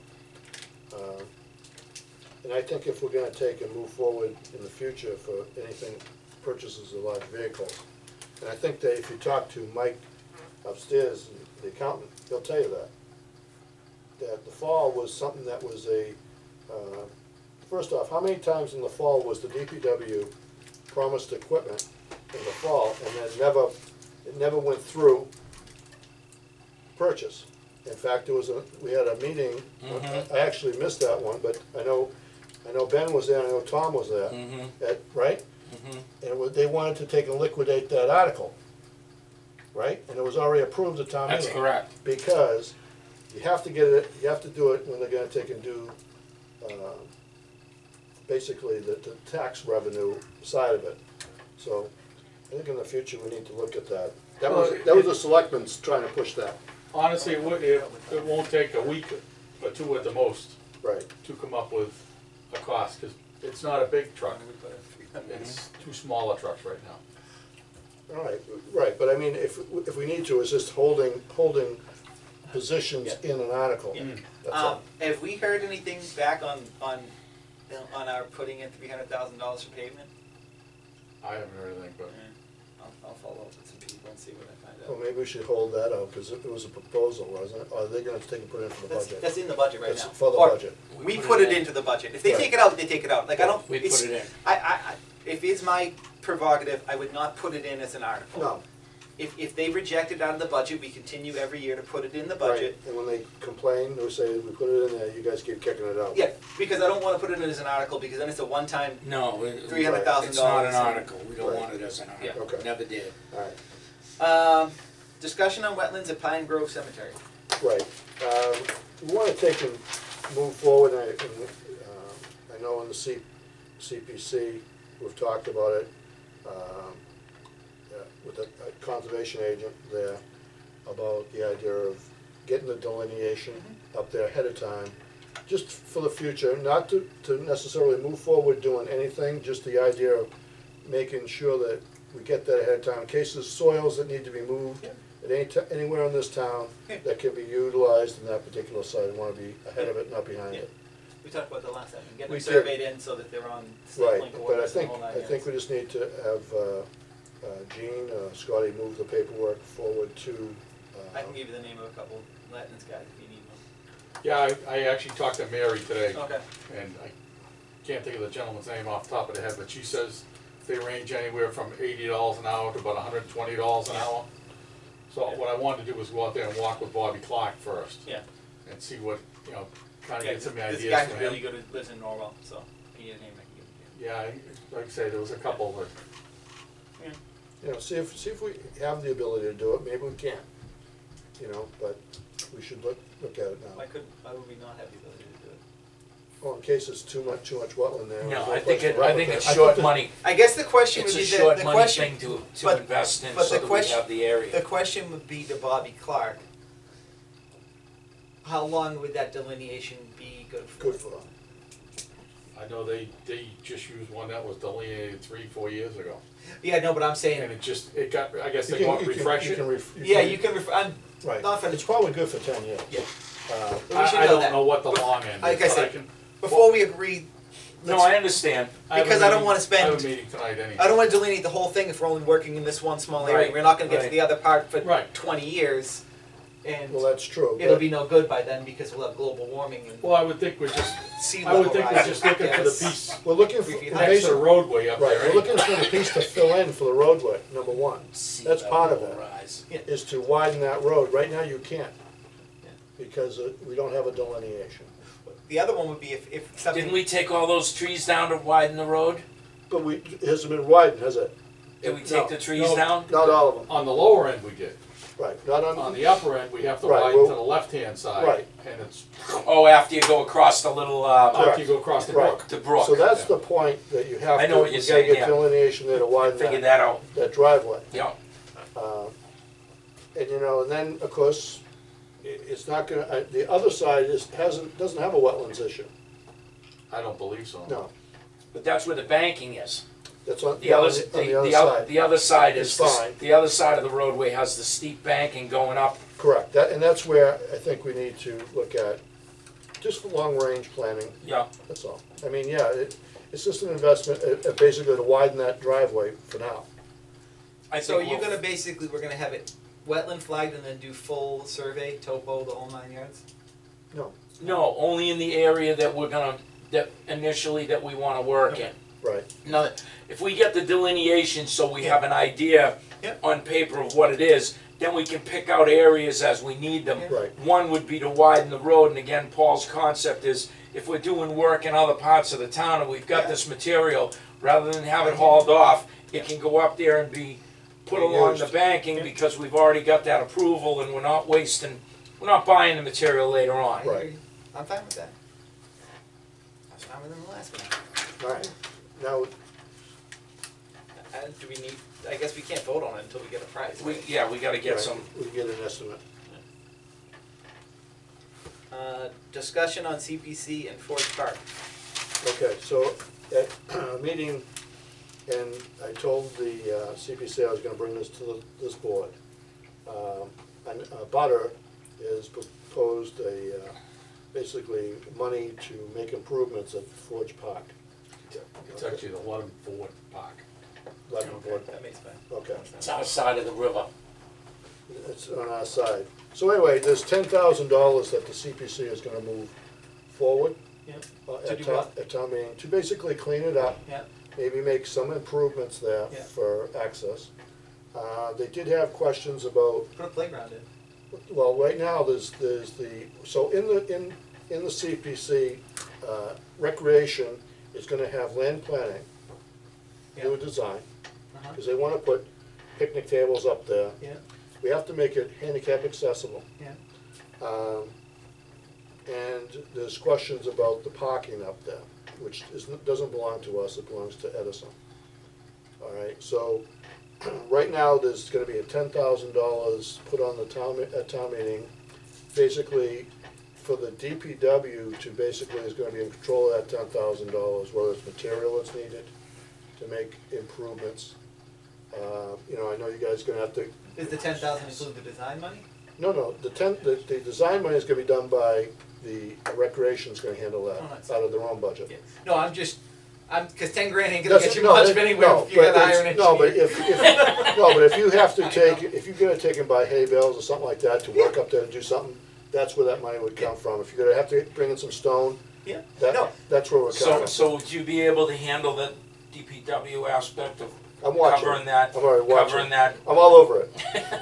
B: And I think if we're gonna take and move forward in the future for anything, purchases of large vehicles, and I think that if you talk to Mike upstairs, the accountant, he'll tell you that the fall was something that was first off, how many times in the fall was the DPW promised equipment in the fall and then it never went through purchase? In fact, we had a meeting, I actually missed that one, but I know Ben was there, I know Tom was there, right? And they wanted to take and liquidate that article, right? And it was already approved at town meeting.
E: That's correct.
B: Because you have to do it when they're gonna take and do, basically the tax revenue side of it. So, I think in the future, we need to look at that. That was the selectmen's trying to push that.
F: Honestly, it won't take a week or two at the most
B: Right.
F: to come up with a cost, because it's not a big truck. It's two smaller trucks right now.
B: All right, right, but I mean, if we need to, it's just holding positions in an article.
C: Yeah.
B: That's all.
C: Have we heard anything back on our putting in $300,000 for pavement?
F: I haven't heard anything, but
C: I'll follow up with some people and see what I find
B: Well,
C: out.
B: maybe we should hold that out, because it was a proposal, wasn't it? Or are they gonna take and put it in for the budget?
C: That's in the budget right
B: That's
C: now.
B: for the
C: Or
B: budget.
C: We put it into the budget. If they take it out, they take it out. Like, I don't.
E: We
C: it's-
E: put it in.
C: If it's my prerogative, I would not put it in as an article.
B: No.
C: If they reject it out of the budget, we continue every year to put it in the budget.
B: Right. And when they complain, they say, we put it in there, you guys keep kicking it out.
C: Yeah, because I don't wanna put it in as an article, because then it's a one-time,
E: No,
C: $300,000.
E: it's not an article. We don't
B: Right.
E: want it as an article.
C: Yeah.
B: Okay.
E: Never did.
B: All right.
C: Discussion on wetlands at Pine Grove Cemetery.
B: Right. We want to take and move forward, I know in the CPC, we've talked about it, with a conservation agent there, about the idea of getting the delineation up there ahead of time, just for the future, not to necessarily move forward doing anything, just the idea of making sure that we get that ahead of time, in case there's soils that need to be moved at anywhere in this town that can be utilized in that particular site. We want to be ahead of it, not behind it.
C: We talked about that last time, and get them
B: We did.
C: surveyed in so that they're on
B: Right,
C: sampling
B: but I
C: orders and
B: think,
C: the whole nine
B: I think
C: yards.
B: we just need to have Gene, Scotty move the paperwork forward to.
C: I can give you the name of a couple wetlands guys if you need one.
F: yeah, I actually talked to Mary today,
C: Okay.
F: and I can't think of the gentleman's name off the top of the head, but she says they range anywhere from $80 an hour to about $120 an hour. So what I wanted to do was go out there and walk with Bobby Clark first.
C: Yeah.
F: And see what, kind of
C: Yeah,
F: get some
C: this
F: ideas
C: guy's
F: from
C: really
F: him.
C: good at lives in Norwell, so if you need a name, I can give it to you.
F: Yeah, like I say, there was a couple that,
B: See if we have the ability to do it, maybe we can, but we should look at it now.
C: Why would we not have the ability to do it?
B: Well, in case it's too much wetland there.
E: No,
B: there's
E: I think
B: place to
E: I
B: run
E: think
B: with
E: it's
B: it. I
E: short
B: thought
E: money.
C: I guess the question
E: It's
C: would
E: a
C: be
E: short
C: the
E: money
C: question.
E: thing to
C: but-
E: invest in
C: but
E: so
C: the
E: that we
C: question-
E: have the area.
C: The question would be to Bobby Clark, how long would that delineation be good for?
B: Good for them.
F: I know they just used one that was delineated 3-4 years ago.
C: Yeah, no, but I'm
F: And
C: saying,
F: it got, I guess
B: You
F: they
B: can-
F: want to
B: you can-
F: refresh
B: you
F: it.
B: can
C: I'm
B: Right,
C: not for,
B: it's probably good for 10 years.
C: yeah.
B: Uh,
C: We should
F: I
C: know
F: don't
C: that.
F: know what the
C: But-
F: long end is.
C: like I
F: but
C: said,
F: can-
C: Before we agree,
E: No, I understand.
C: because I don't wanna
F: I
C: spend,
F: have a meeting tonight anyway.
C: I don't wanna delineate the whole thing if we're only working in this one small area.
E: Right,
C: We're not gonna get to
E: right.
C: the other part for
F: Right.
C: 20 years, and
B: Well, that's true.
C: it'll
B: but-
C: be no good by then because we'll have global warming and
F: Well, I would think we're just,
C: sea
F: I
C: level
F: would think we're
C: rise.
F: just looking for the
C: Yes.
F: piece
B: We're looking for,
C: If you
B: the
C: had
F: next to the
B: basic-
F: roadway up
B: right,
F: there.
B: we're
F: anyway.
B: looking for the piece to fill in for the roadway, number one,
E: Sea
B: That's part of
E: level
B: it.
E: rise.
B: is to widen that road. Right now, you can't,
C: Yeah.
B: because we don't have a delineation.
C: The other one would be if something.
E: Didn't we take all those trees down to widen the road?
B: But it hasn't been widened, has it?
E: Do we take the trees
F: No.
E: down?
B: Not all of them,
F: On the lower end, we did.
B: right, not
F: On
B: on,
F: the upper end, we have to
B: Right,
F: widen
B: well-
F: to the left-hand side.
B: Right.
F: And it's,
E: Oh, after you go across the little,
F: after you go across the
B: Right.
F: brook.
E: the brook.
B: so that's the point that you have
E: I
B: to,
E: know what
B: you
E: you're
B: gotta
E: saying,
B: get
E: yeah.
B: delineation there to widen
E: Figure
B: that,
E: that out,
B: that driveway.
E: yeah.
B: And you know, and then, of course, it's not gonna, the other side doesn't have a wetlands issue,
F: I don't believe so.
B: no.
E: But that's where the banking is.
B: That's on
E: The other,
B: on the other side.
E: the other side
B: It's
E: is,
B: fine.
E: the other side of the roadway has the steep banking going up.
B: Correct, and that's where I think we need to look at, just for long-range planning,
E: Yeah.
B: that's all. I mean, yeah, it's just an investment, basically to widen that driveway for now.
E: I
C: So
E: think
C: you're
E: we'll-
C: gonna basically, we're gonna have it wetland flagged and then do full survey, topo, the whole 9 yards?
E: No, only in the area that we're gonna, that initially that we wanna work in.
B: Right,
E: Now, if we get the delineation so we have an idea
C: Yep.
E: on paper of what it is, then we can pick out areas as we need them.
C: Yeah.
B: right,
E: One would be to widen the road, and again, Paul's concept is, if we're doing work in other parts of the town and we've got
C: Yeah.
E: this material, rather than have it hauled off, it can go up there and be put along the
B: Used.
E: banking,
C: Yeah.
E: because we've already got that approval and we're not wasting, we're not buying the material later on.
B: Right.
C: I'm fine with that. I was fine with them the last one.
B: all right. Now,
C: Do we need, I guess we can't vote on it until we get a price.
E: We,
C: right?
E: yeah, we gotta get
B: right,
E: some,
B: we get an estimate.
C: Discussion on CPC and Ford Park.
B: Okay, so at a meeting, and I told the CPC I was gonna bring this to this board. Butter has proposed basically money to make improvements at Forge Park.
F: It's actually the Ludham Ford Park.
B: Ludham Ford.
C: That makes sense.
B: Okay,
E: it's our side of the river.
B: it's on our side. So anyway, there's $10,000 that the CPC is gonna move forward.
C: Yeah.
B: At
C: To do
B: town,
C: what?
B: at town meeting, to basically clean it up.
C: Yeah.
B: Maybe make some improvements there
C: Yeah.
B: for access. They did have questions about,
C: Put a playground in.
B: well, right now, there's the, so in the CPC, recreation is gonna have land planning, do a
C: Yeah.
B: design,
C: Uh-huh.
B: because they wanna put picnic tables up there.
C: Yeah.
B: We have to make it handicap accessible.
C: Yeah.
B: And there's questions about the parking up there, which doesn't belong to us, it belongs to Edison. All right, so right now, there's gonna be a $10,000 put on the town meeting, basically for the DPW to basically is gonna be in control of that $10,000, whether it's material that's needed to make improvements. You know, I know you guys are gonna have to,
C: Is the 10,000 include the design money?
B: no, the design money is gonna be done by the recreation's gonna handle that,
C: Oh, nice.
B: out of their own budget.
C: Yeah. No, cause 10 grand ain't gonna get you
B: No,
C: much
B: it-
C: anywhere
B: no,
C: if you
B: but
C: gotta
B: it's-
C: hire an engineer.
B: No, but if you have to take, if you gotta take and buy hay bales or something like that to work up there and do something, that's where that money would come from. If you're gonna have to bring in some stone,
C: Yeah, no,
B: that's where it would come
E: So,
B: from.
E: so would you be able to handle the DPW aspect of
B: I'm watching.
E: covering that,
B: I'm already watching.
E: covering that?
B: I'm all over it.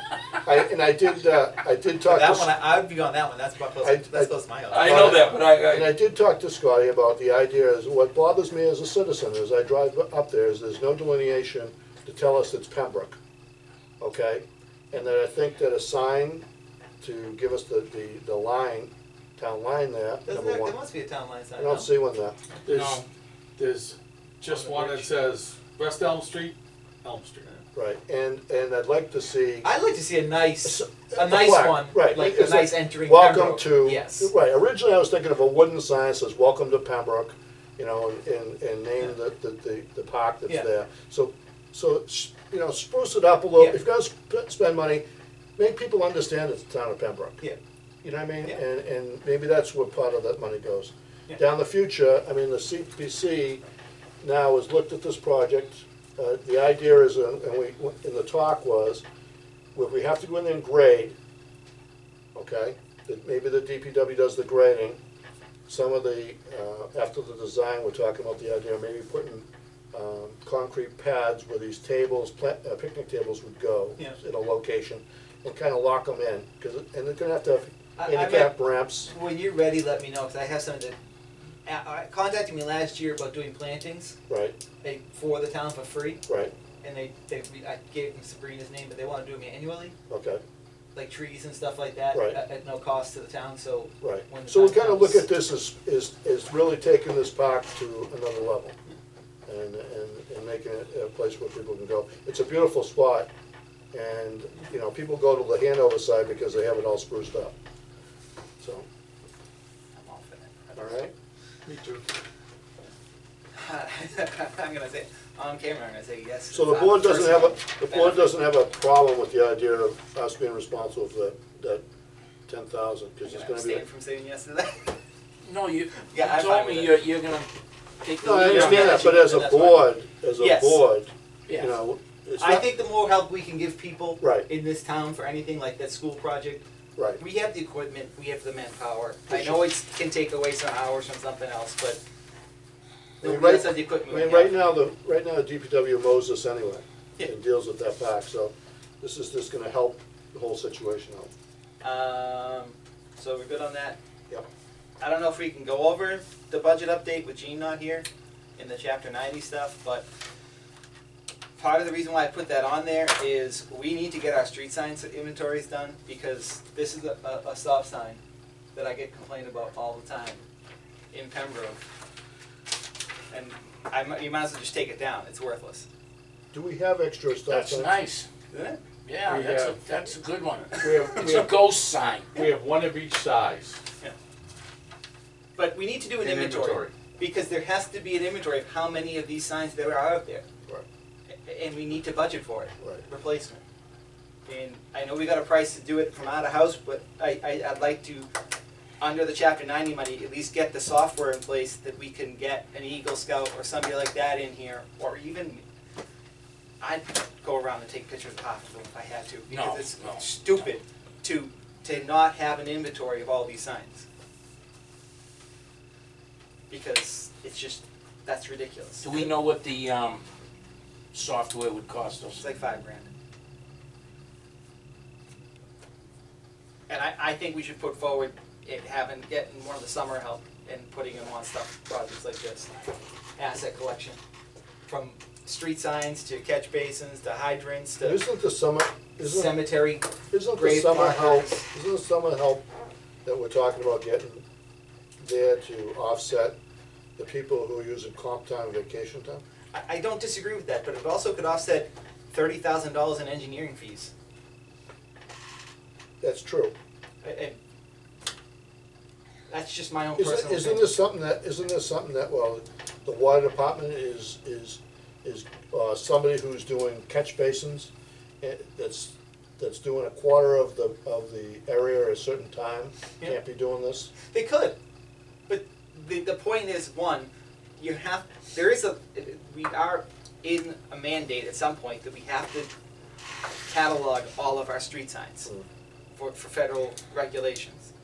B: I did talk
C: that
B: to,
C: one, I would be on that one, that's about close, that's close to my house.
E: I know that, but
B: and I did talk to Scotty about the idea is, what bothers me as a citizen as I drive up there is there's no delineation to tell us it's Pembroke, okay? And that I think that a sign to give us the line, town line there,
C: Doesn't
B: number
C: there,
B: one.
C: there must be a town line sign,
B: I
C: no?
B: don't see one there.
E: No.
F: There's just one that says West Elm Street, Elm Street.
B: Right, and I'd like to see.
C: I'd like to see a nice
B: a
C: nice
B: plaque,
C: one,
B: right,
C: like
B: it's
C: a nice entering
B: Welcome
C: Pembroke.
B: to,
C: Yes.
B: right, originally I was thinking of a wooden sign that says, welcome to Pembroke, you know, and name the park that's
C: Yeah.
B: there. So, you know, spruce it up a little,
C: Yeah.
B: if you're gonna spend money, make people understand it's the town of Pembroke.
C: Yeah.
B: You know what I mean?
C: Yeah.
B: And maybe that's where part of that money goes.
C: Yeah.
B: Down the future, I mean, the CPC now has looked at this project. The idea is, and in the talk was, if we have to go in there and grade, okay, that maybe the DPW does the grading. Some of the, after the design, we're talking about the idea of maybe putting concrete pads where these tables, picnic tables would go
C: Yeah.
B: in a location, and kind of lock them in, and they're gonna have to have
C: I
B: handicap ramps.
C: When you're ready, let me know, because I have something that contacted me last year about doing plantings
B: Right,
C: for the town for free.
B: right.
C: and I gave them Sabrina's name, but they wanna do them annually,
B: Okay,
C: like trees and stuff like that,
B: Right.
C: at no cost to the town, so.
B: right.
C: when the
B: So we
C: time
B: kind of look
C: comes-
B: at this as really taking this park to another level and making it a place where people can go. It's a beautiful spot, and, you know, people go to the Hanover side because they have it all spruced up. So,
C: I'm all for that.
B: all right?
F: Me too.
C: I'm gonna say, on camera, I'm gonna say yes.
B: So the
C: it's
B: board
C: not
B: doesn't have
C: personal
B: the board
C: benefit.
B: doesn't have a problem with the idea of us being responsible for that 10,000, because it's
C: I'm
B: gonna be.
C: abstaining from saying yes to that.
E: No, you
C: Yeah, I'm
E: told
C: fine
E: me
C: with
E: you're gonna take the
B: No, I
E: lead on
B: understand
E: that.
B: that, but as a
C: That's fine.
B: board,
C: Yes.
B: you
E: Yeah.
B: know, it's
C: I
B: not,
C: think the more help we can give people
B: Right.
C: in this town for anything like that school project,
B: right.
C: we have the equipment, we have the manpower.
B: For
C: I know it can take away some hours from something else, but
B: I mean,
C: nobody else
B: right-
C: has the
B: I
C: equipment we
B: mean,
C: have.
B: right now, the DPW mows this anyway,
C: Yeah.
B: and deals with that park, so this is just gonna help the whole situation out.
C: So we're good on that?
B: Yep.
C: I don't know if we can go over the budget update with Gene not here in the chapter 90 stuff, but part of the reason why I put that on there is we need to get our street signs inventories done, because this is a stop sign that I get complained about all the time in Pembroke. And you might as well just take it down, it's worthless,
B: Do we have extra stuff?
E: That's nice.
C: isn't it?
E: Yeah,
F: We
E: that's a,
F: have-
E: that's a good one.
F: We have,
E: It's a ghost sign.
F: we have one of each size
C: But we need to do an
F: in
C: inventory, because there has to be an inventory of how many of these signs there are out there.
B: Right.
C: And we need to budget for it,
B: Right.
C: replacement. And I know we got a price to do it from out of house, but I'd like to, under the chapter 90 money, at least get the software in place that we can get an Eagle Scout or somebody like that in here, or even, I'd go around and take pictures of half of them if I had to,
E: No,
C: because it's
E: no.
C: stupid to not have an inventory of all these signs. Because it's just, that's ridiculous.
E: Do we know what the software would cost us?
C: It's like $5,000. And I think we should put forward getting one of the summer help and putting them on stuff, projects like this. Asset collection, from street signs to catch basins to hydrants to
B: Isn't the summer,
C: cemetery.
B: isn't the
C: grave
B: summer help,
C: markers.
B: isn't the summer help that we're talking about getting there to offset the people who are using comp time, vacation time?
C: I don't disagree with that, but it also could offset $30,000 in engineering fees.
B: That's true.
C: And that's just my own personal opinion.
B: Isn't this something that, well, the water department is somebody who's doing catch basins, that's doing a quarter of the area at a certain time,
C: Yeah.
B: can't be doing this?
C: They could, but the point is, one, we are in a mandate at some point that we have to catalog all of our street signs for federal regulations.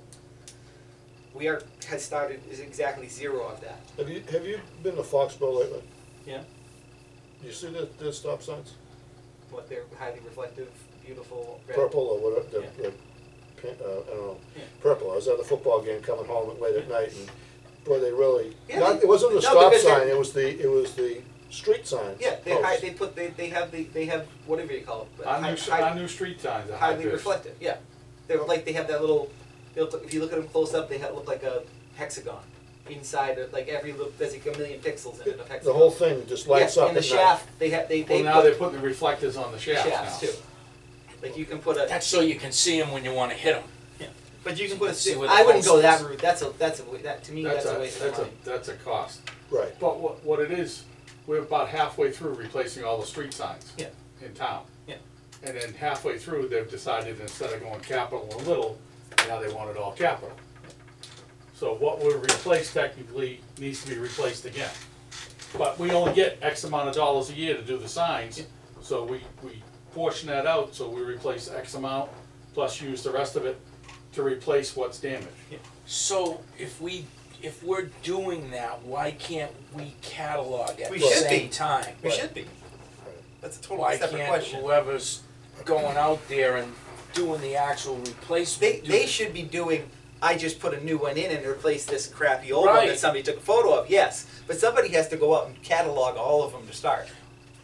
C: Has started is exactly zero of that.
B: Have you been to Foxborough lately?
C: Yeah.
B: You see the stop signs?
C: What they're highly reflective, beautiful. red.
B: Purple or whatever,
C: Yeah.
B: I don't know,
C: Yeah.
B: purple. I was at the football game coming home late at night, and boy, they really,
C: Yeah,
B: it wasn't the
C: no,
B: stop
C: because they're-
B: sign, it was the street signs.
C: Yeah,
B: posts.
C: they have whatever you call it.
F: Our new street signs are high
C: highly
F: vis.
C: reflective. Yeah, they're like they have that little. If you look at them close up, they look like a hexagon inside. Like every little, there's like a million pixels in it of hexagon.
B: The whole thing just lights
C: yeah,
B: up
C: and the
B: at night.
C: shaft, they
F: Well, now
C: put
F: they put the reflectors on the shafts
C: shafts
F: now.
C: too. Like you can put a.
E: That's so you can see them when you want to hit them.
C: But you can put a.
E: See where the
C: I wouldn't go
E: post
C: that
E: is.
C: route. That to me that's a waste of money.
F: That's a cost.
B: Right,
F: But what it is, we're about halfway through replacing all the street signs
C: Yeah.
F: in town.
C: Yeah.
F: And then halfway through, they've decided instead of going capital and little, now they want it all capital. So what we replaced technically needs to be replaced again. But we only get X amount of dollars a year to do the signs, so we portion that out, so we replace X amount, plus use the rest of it to replace what's damaged.
E: So if we're doing that, why can't we catalog at
C: We
E: the
C: should
E: same
C: be.
E: time?
C: We should be. That's a totally
E: Why
C: separate
E: can't
C: question.
E: whoever's going out there and doing the actual replacement?
C: They should be doing. I just put a new one in and replaced this crappy old one that
E: Right.
C: somebody took a photo of. Yes, but somebody has to go out and catalog all of them to start.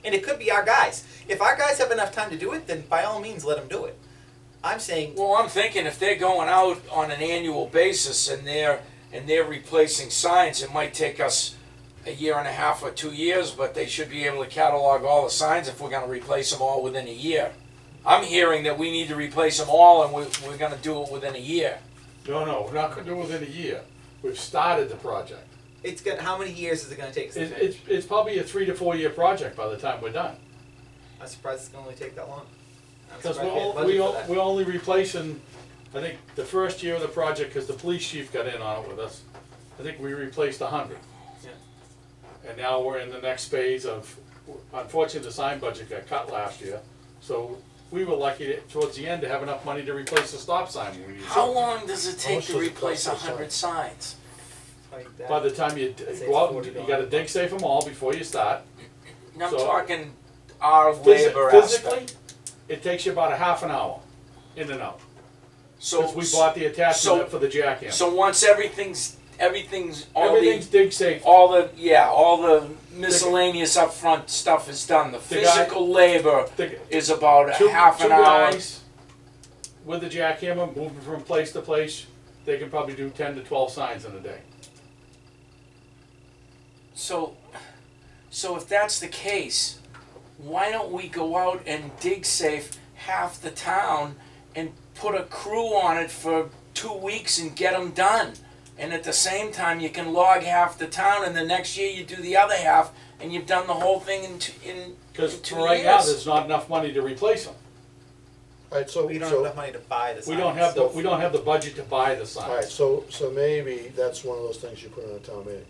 C: And it could be our guys. If our guys have enough time to do it, then by all means let them do it. I'm saying,
E: Well, I'm thinking if they're going out on an annual basis and they're replacing signs, it might take us a year and a half or 2 years, but they should be able to catalog all the signs if we're gonna replace them all within a year. I'm hearing that we need to replace them all and we're gonna do it within a year.
F: No, we're not gonna do it within a year. We've started the project.
C: it's got, how many years is it gonna take us to finish?
F: It's probably a 3 to 4 year project by the time we're done.
C: I'm surprised it's gonna only take that long. I'm
F: Because
C: surprised we had budget for that.
F: we're only replacing, I think, the first year of the project, because the police chief got in on it with us, I think we replaced 100.
C: Yeah.
F: And now we're in the next phase of, unfortunately, the sign budget got cut last year, so we were lucky towards the end to have enough money to replace the stop sign when we needed.
E: How long does it
B: How
E: take
B: much
E: to
B: does it
E: replace
B: cost per
E: 100 signs?
C: Like that.
F: By the time you
C: I'd say
F: go out,
C: it's
F: and
C: $40
F: you gotta dig safe them all before you start.
E: I'm
F: So-
E: talking our labor
F: Physically,
E: aspect.
F: it takes you about a half an hour in and out.
E: So,
F: Because we bought the attachment for the jackhammer.
E: so once everything's all
F: Everything's dig safe.
E: all the miscellaneous upfront stuff is done. The
F: The guy-
E: physical labor
F: The-
E: is about a
F: two
E: half an hour.
F: guys with the jackhammer, moving from place to place, they can probably do 10 to 12 signs in a day.
E: So if that's the case, why don't we go out and dig safe half the town and put a crew on it for 2 weeks and get them done? And at the same time, you can log half the town, and the next year you do the other half, and you've done the whole thing in
F: Because
E: 2
F: for right now,
E: years.
F: there's not enough money to replace them.
B: Alright, so,
C: We don't have
B: so,
C: enough money to buy the signs.
F: We don't have the budget to buy the
B: alright,
F: signs.
B: so maybe that's one of those things you put on a town meeting.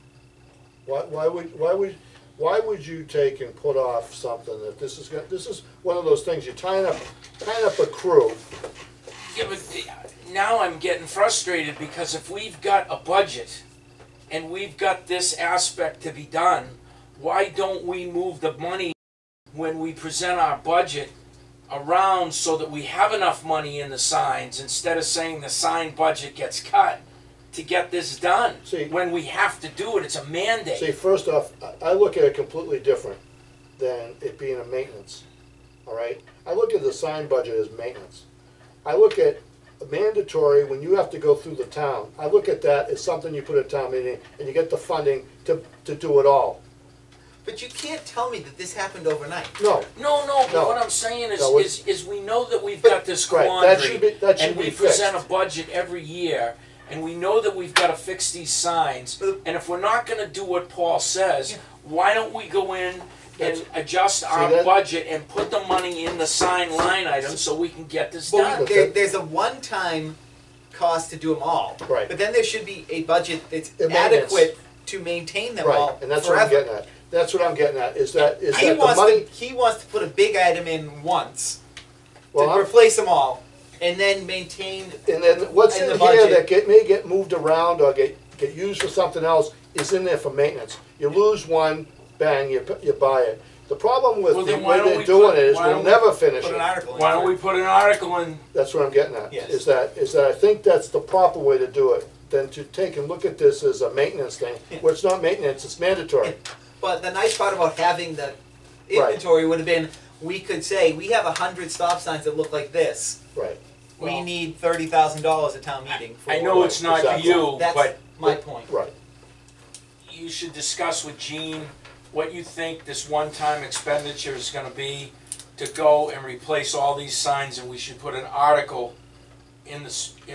B: Why would you take and put off something that this is one of those things, you're tying up a crew.
E: Yeah, but now I'm getting frustrated because if we've got a budget and we've got this aspect to be done, why don't we move the money when we present our budget around so that we have enough money in the signs instead of saying the sign budget gets cut to get this done?
B: See-
E: When we have to do it, it's a mandate.
B: See, first off, I look at it completely different than it being a maintenance, all right? I look at the sign budget as maintenance. I look at mandatory, when you have to go through the town, I look at that as something you put at town meeting and you get the funding to do it all.
C: But you can't tell me that this happened overnight.
B: No,
E: No, but
B: No.
E: what I'm saying is,
B: No, it's-
E: is we know that we've
B: But-
E: got this
B: right,
E: quandary,
B: that should
E: and
B: be
E: we present a
B: fixed.
E: budget every year, and we know that we've got to fix these signs.
C: But-
E: And if we're not going to do what Paul says,
C: Yeah.
E: why don't we go in and
B: That's-
E: adjust our
B: that-
E: budget and put the money in the sign line item so we can get this
C: Well,
E: done?
C: there's a one-time cost to do them all.
B: Right.
C: But then there should be a budget that's
B: A maintenance.
C: adequate to maintain them all
B: right, and that's what I'm
C: forever.
B: getting at. That's what I'm getting at, is that the
C: He
B: money,
C: wants to put a big item in once
B: well,
C: to
B: I'm-
C: replace them all, and then maintain.
B: and then what's
C: in
B: in
C: the
B: here
C: budget.
B: that may get moved around or get used for something else is in there for maintenance. You lose one, bang, you buy it. The problem with
E: Well,
B: the
E: then why
B: way
E: don't
B: they're
E: we
B: doing
E: put-
B: it is
E: why
B: we'll
E: don't we
B: never finish
C: Put an
B: it.
C: article in.
E: Why don't
C: for
E: we
C: it.
E: put an article in?
B: That's what I'm getting at.
C: Yes.
B: Is that I think that's the proper way to do it, than to take and look at this as a maintenance thing,
C: Yeah.
B: where it's not maintenance, it's mandatory.
C: But the nice part about having the inventory would have been, we could say, we have 100 stop signs that look like this.
B: Right.
C: We
E: Well-
C: need $30,000 at town meeting.
E: I know it's not
B: exactly.
E: you,
C: That's
E: but
C: my point.
B: Right.
E: you should discuss with Gene what you think this one-time expenditure is gonna be to go and replace all these signs, and we should put an article in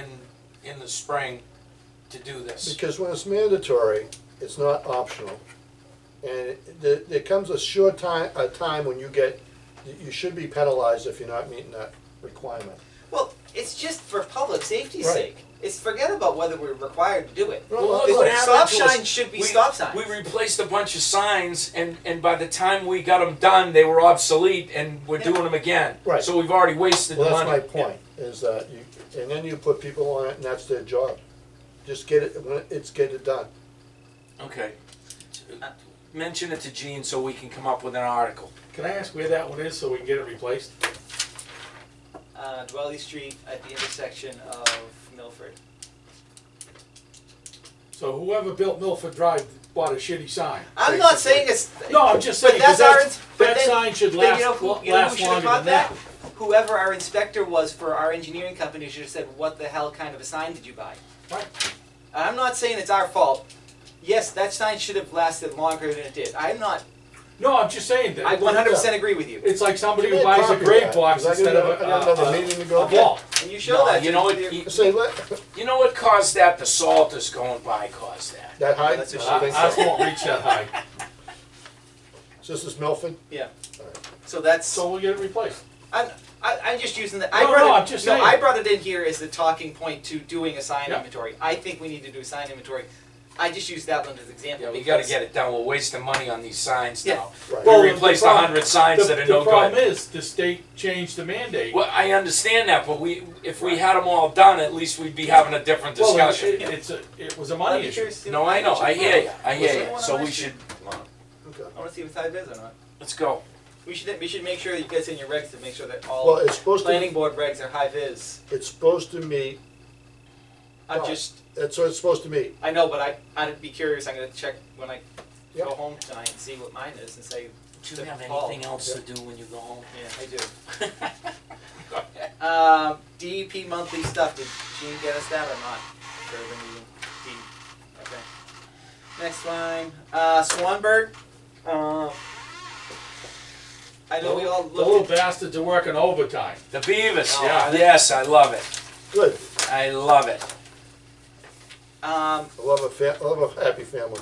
E: the spring to do this.
B: Because when it's mandatory, it's not optional. And there comes a time when you should be penalized if you're not meeting that requirement.
C: Well, it's just for public safety's
B: Right.
C: sake. It's forget about whether we're required to do it.
B: Well,
E: Well,
B: look
E: look what
C: The
E: happened
C: stop
E: to us.
C: signs should be
E: We-
C: stop signs.
E: We replaced a bunch of signs, and by the time we got them done, they were obsolete, and we're
C: Yeah.
E: doing them again.
B: Right.
E: So we've already wasted
B: Well,
E: the
B: that's
E: money.
B: my point, is that and then you put people on it and that's their job. Just get it done.
E: Okay. Mention it to Gene so we can come up with an article.
F: Can I ask where that one is so we can get it replaced?
C: Dwelly Street at the intersection of Milford.
F: So whoever built Milford Drive bought a shitty sign.
C: I'm not saying it's.
F: No, I'm just
C: But
F: saying, 'cause
C: that's our.
F: that
C: then-
F: sign should
C: Then
F: last,
C: you know who
F: last
C: should have
F: longer
C: caught
F: than that.
C: Whoever our inspector was for our engineering company should have said, what the hell kind of a sign did you buy?
F: Right.
C: I'm not saying it's our fault. Yes, that sign should have lasted longer than it did. I'm not,
F: No, I'm just saying that.
C: I 100% agree with you.
F: It's like somebody
B: Give
F: who
B: me a
F: buys a
B: copy of
F: grave
B: that,
F: box
B: 'cause I
F: instead of
B: got another meeting to go
F: a
B: to.
F: vault.
C: And you show
E: No,
C: that.
E: you know
C: to
E: what,
C: your-
B: Say,
E: you know what caused that? The salters going by caused that.
B: that height,
C: That's what
B: I
C: she
B: think
F: Ours
B: so.
F: won't reach that high,
B: So this is Milford?
C: So that's,
F: so we'll get it replaced.
C: I'm just using that.
F: I'm just saying.
C: I brought it in here as the talking point to doing a sign
F: Yeah.
C: inventory. I think we need to do a sign inventory. I just used that one as an example.
E: Yeah, we gotta
C: because-
E: get it done. We're wasting money on these signs
C: Yeah.
E: now.
B: Right.
F: Well,
E: We
F: the
E: replaced
F: problem-
E: 100 signs that are no
F: The problem
E: good.
F: is, the state changed the mandate.
E: Well, I understand that, but if we had them all done, at least we'd be having a different discussion.
F: It was a
C: I'd
F: money
C: be
F: issue.
C: curious to see
E: No,
C: what
E: I know,
C: sign
E: I
C: it
E: hear
C: is.
E: you, I hear you.
C: What's
E: So
C: the
E: we
C: one
E: should,
B: Okay.
C: I want to see if it's high vis or not.
E: let's go.
C: We should make sure that you guys in your regs to make sure that
B: Well,
C: all
B: it's supposed
C: planning
B: to,
C: board regs are high vis.
B: it's supposed to meet,
C: I'm
B: Oh.
C: just,
B: that's what it's supposed to meet.
C: I know, but I'd be curious. I'm gonna check when I
B: Yep.
C: go home tonight and see what mine is and say,
E: Do
C: to
E: you have
C: Paul.
E: anything else to do when you go home?
C: Yeah, I do. DEP monthly stuff. Did Gene get us that or not? For the meeting. D. Okay. Next line. Swanberg. I know we all
F: The little
C: looked at.
F: bastards are working overtime.
E: The Beavers,
C: Oh,
F: Yeah.
E: yes, I love it.
B: Good.
E: I love it.
B: I love a happy family.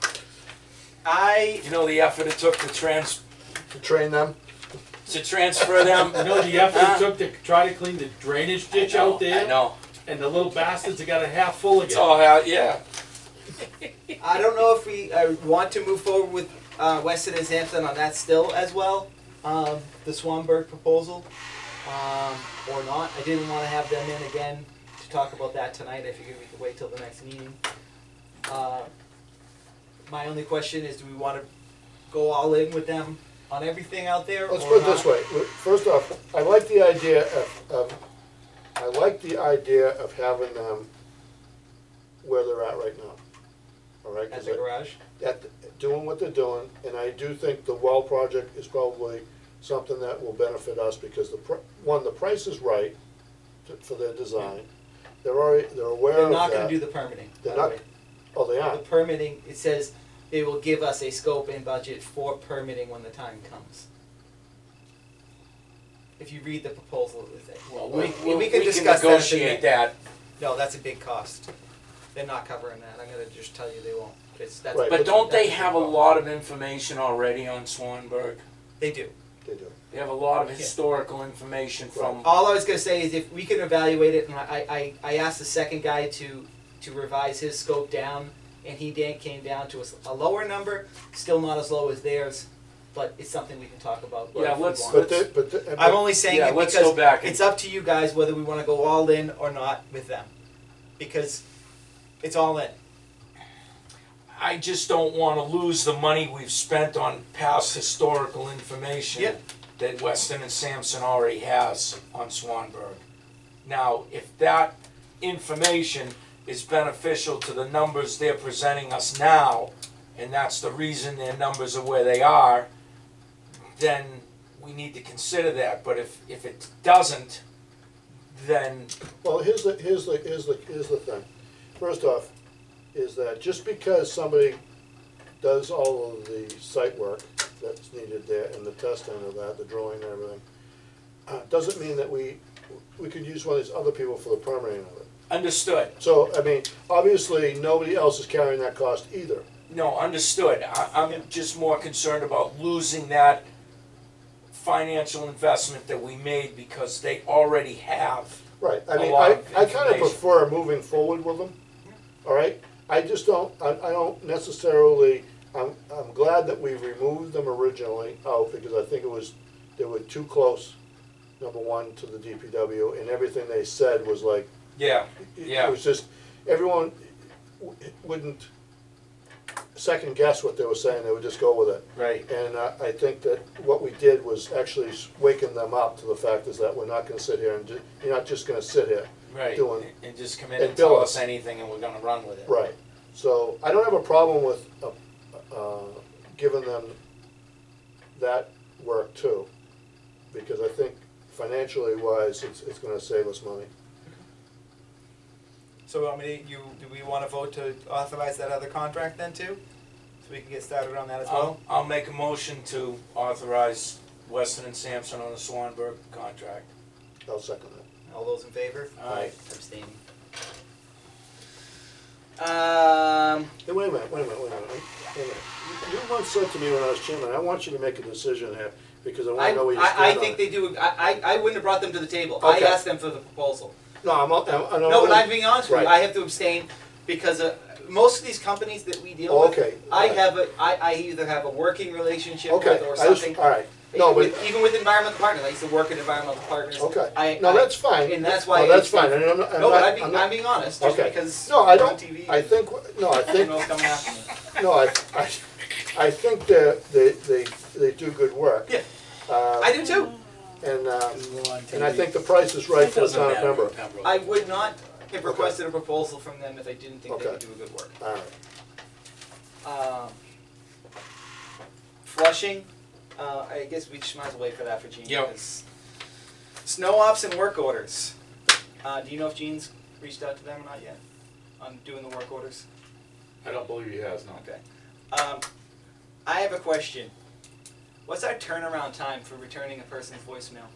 C: I
E: You know the effort it took to
B: To train them,
E: transfer them?
F: You know the effort it took to try to clean the drainage ditch out there?
E: I know.
F: And the little bastards have got it half full
E: It's
F: again.
E: all out, yeah.
C: I don't know if we want to move forward with Weston and Sampson on that still as well, the Swanberg proposal, or not. I didn't want to have them in again to talk about that tonight. I figured we could wait till the next meeting. My only question is, do we want to go all in with them on everything out there?
B: let's
C: or
B: put it this
C: not?
B: way, first off, I like the idea of having them where they're at right now. All right?
C: At
B: 'Cause
C: the garage?
B: doing what they're doing, and I do think the well project is probably something that will benefit us, because the price is right for their design. They're aware
C: They're
B: of
C: not
B: that.
C: going to do the permitting.
B: They're
C: by the
B: not-
C: way.
B: Oh, they
C: The
B: aren't?
C: permitting, it says they will give us a scope and budget for permitting when the time comes. If you read the proposal,
E: Well,
C: we
E: we
C: can
E: can
C: discuss that.
E: negotiate that.
C: No, that's a big cost. They're not covering that. I'm gonna just tell you they won't. That's
B: Right.
E: But don't they
C: that's
E: have a
C: big cost.
E: lot of information already on Swanberg?
C: They do.
B: They do.
E: They have a lot of
C: Yeah.
E: historical information from,
C: All I was gonna say is if we can evaluate it, and I asked the second guy to revise his scope down, and he came down to a lower number, still not as low as theirs, but it's something we can talk about.
E: Yeah,
C: if we
E: let's-
C: want.
B: But
C: I'm only saying
E: Yeah,
C: it
E: let's
C: because
E: go back and-
C: it's up to you guys whether we want to go all in or not with them, because it's all in.
E: I just don't wanna lose the money we've spent on past historical information
C: Yep.
E: that Weston and Sampson already has on Swanberg. Now, if that information is beneficial to the numbers they're presenting us now, and that's the reason their numbers are where they are, then we need to consider that. But if it doesn't, then
B: Well, here's the thing. First off, is that just because somebody does all of the site work that's needed there, and the testing of that, the drawing and everything, doesn't mean that we could use one of these other people for the permitting of it.
E: understood.
B: So, I mean, obviously, nobody else is carrying that cost either.
E: No, understood. I'm just more concerned about losing that financial investment that we made because they already have.
B: Right, I
E: A
B: mean,
E: lot
B: I
E: of
B: kind of
E: information.
B: prefer moving forward with them, all right? I just don't, I don't necessarily, I'm glad that we removed them originally out, because I think they were too close, number one, to the DPW, and everything they said was like,
E: Yeah,
B: it
E: yeah.
B: was just, everyone wouldn't second guess what they were saying, they would just go with it.
E: Right.
B: And I think that what we did was actually waking them up to the fact is that we're not gonna sit here and you're not just gonna sit here.
E: Right.
B: Doing-
E: And just come in
B: and
E: and tell
B: bill
E: us
B: us.
E: anything and we're gonna run with it.
B: Right. So I don't have a problem with giving them that work too, because I think financially wise, it's gonna save us money.
C: So do we wanna vote to authorize that other contract then too? So we can get started on that as well?
E: I'll make a motion to authorize Weston and Sampson on the Swanberg contract.
B: I'll second that.
C: All those in favor?
E: Aye.
C: Abstaining.
B: Hey, wait a minute. You once said to me when I was chairman, I want you to make a decision here, because I wanna know where you stand on
H: I
B: it.
H: think they do, I wouldn't have brought them to the table. I
B: Okay.
H: asked them for the proposal.
B: No, I know.
H: No, but I'm being honest with you,
B: Right.
H: I have to abstain because most of these companies that we deal
B: Oh,
H: with,
B: okay.
H: I either have a working relationship
B: Okay,
H: with or
B: I just,
H: something.
B: all right. No, but,
H: Even with environmental partners, I used to work at environmental partners.
B: okay. No, that's fine.
H: And that's why.
B: No, that's
H: it's-
B: fine. And I'm
H: No, but
B: not-
H: I'm being honest, just
B: Okay.
H: because
B: No, I
H: we're on
B: don't,
H: TV.
B: I think, no, I
H: I don't
B: think,
H: know what's coming after me.
B: no, I think they do good work.
H: Yeah.
B: Uh,
H: I do too.
B: And I think the price is right for the town of Pembroke.
H: I would not have requested a proposal from them if I didn't think they
B: Okay.
H: could do a good work.
B: All right.
H: Flushing, I guess we just might as well wait for that for Gene.
E: Yep.
H: because Snow ops and work orders. Do you know if Gene's reached out to them or not yet on doing the work orders?
F: I don't believe he has, no.
H: Okay. I have a question. What's our turnaround time for returning a person's voicemail?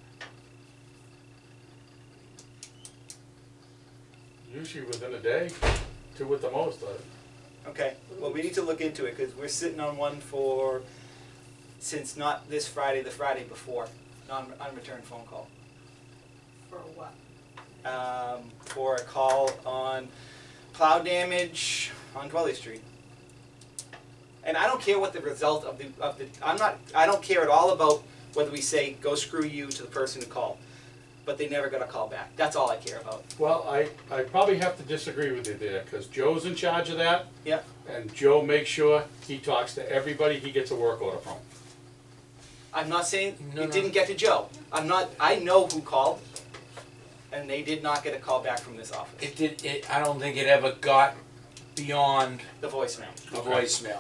F: Usually within a day, 2 at the most.
H: Okay, well, we need to look into it, because we're sitting on one for, since not this Friday, the Friday before, unreturned phone call.
G: For what?
H: For a call on plow damage on Dwelly Street. And I don't care what the result of the, I don't care at all about whether we say, go screw you to the person who called. But they never got a call back. That's all I care about.
F: Well, I probably have to disagree with you there, because Joe's in charge of that.
H: Yeah.
F: And Joe makes sure he talks to everybody he gets a work order from.
H: I'm not saying
E: No,
H: it
E: no.
H: didn't get to Joe. I know who called, and they did not get a call back from this office.
E: I don't think it ever got beyond
H: The voicemail.
E: the
F: Okay.
E: voicemail.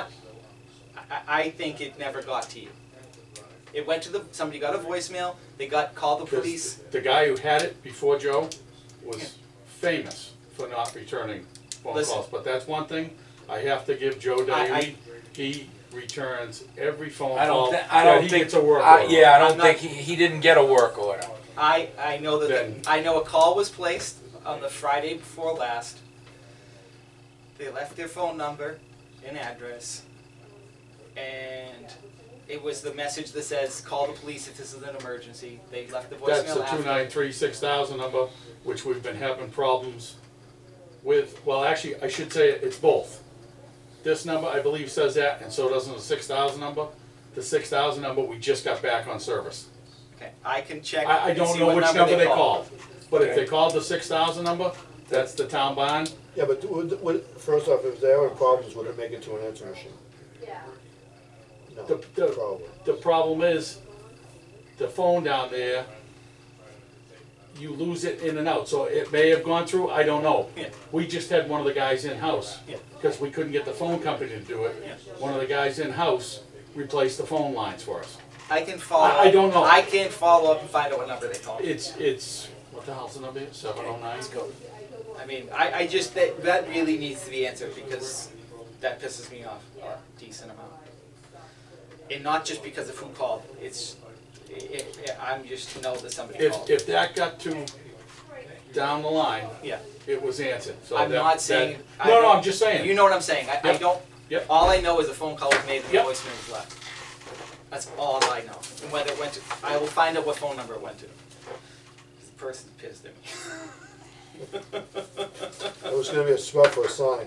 H: I think it never got to you. It went to somebody got a voicemail, they called the police.
F: The guy who had it before Joe was famous for not returning phone
H: Listen.
F: calls. But that's one thing I have to give Joe Daly. He returns every phone
E: I
F: call
E: don't
F: that he
E: think
F: gets a work order.
E: yeah, I
H: I'm
E: don't
H: not-
E: think he didn't get a work order.
H: I know that
F: Then-
H: I know a call was placed on the Friday before last. They left their phone number and address, and it was the message that says, call the police if this is an emergency. They left the
F: That's
H: voicemail
F: the
H: after.
F: 293-6000 number, which we've been having problems with. Well, actually, I should say it's both. This number, I believe, says that, and so doesn't the 6000 number. The 6000 number, we just got back on service.
H: Okay, I can check.
F: I
H: and
F: don't
H: see
F: know
H: what
F: which number they
H: called.
F: called, but if
E: Okay.
F: they called the 6000 number, that's the town bond.
B: Yeah, but first off, if they're having problems, would it make it to an answer machine? No, probably.
F: The problem is, the phone down there, you lose it in and out, so it may have gone through, I don't know.
H: Yeah.
F: We just had one of the guys in-house,
H: Yeah.
F: because we couldn't get the phone company to do it.
H: Yeah.
F: One of the guys in-house replaced the phone lines for us.
H: I can follow.
F: I don't know.
H: I can follow up and find out what number they called.
F: It's, what the hell's the number, 709?
H: I mean, I just, that really needs to be answered, because that pisses me off a decent amount. And not just because of who called, I'm just know that somebody called.
F: If that got to down the line,
H: Yeah,
F: it was answered, so
H: I'm
F: that-
H: not saying.
F: that- No, I'm just saying.
H: You know what I'm saying, I
F: Yep.
H: don't,
F: Yep.
H: all I know is a phone call was made and the
F: Yep.
H: voicemail was left. That's all I know, and whether it went to, I will find out what phone number it went to. This person's pissed at me.
B: It was gonna be a smell for a sign.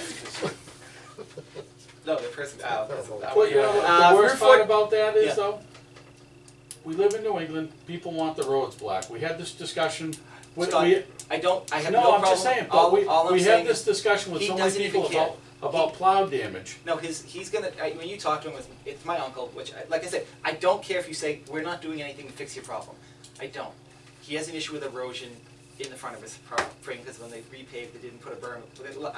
H: No, the person, that
F: Well, you know, what the worst part about that is
H: Yeah.
F: though, we live in New England, people want the roads black. We had this discussion, I
H: Scott,
F: have
H: I
F: no
H: problem.
F: I'm just saying,
H: All
F: but
H: I'm
F: we
H: saying
F: had this discussion with
H: he
F: so many
H: doesn't even
F: people
H: care.
F: about plow damage.
H: No, he's gonna, when you talk to him, it's my uncle, which, like I said, I don't care if you say, we're not doing anything to fix your problem. I don't. He has an issue with erosion in the front of his frame, because when they repaved, they didn't put a berm.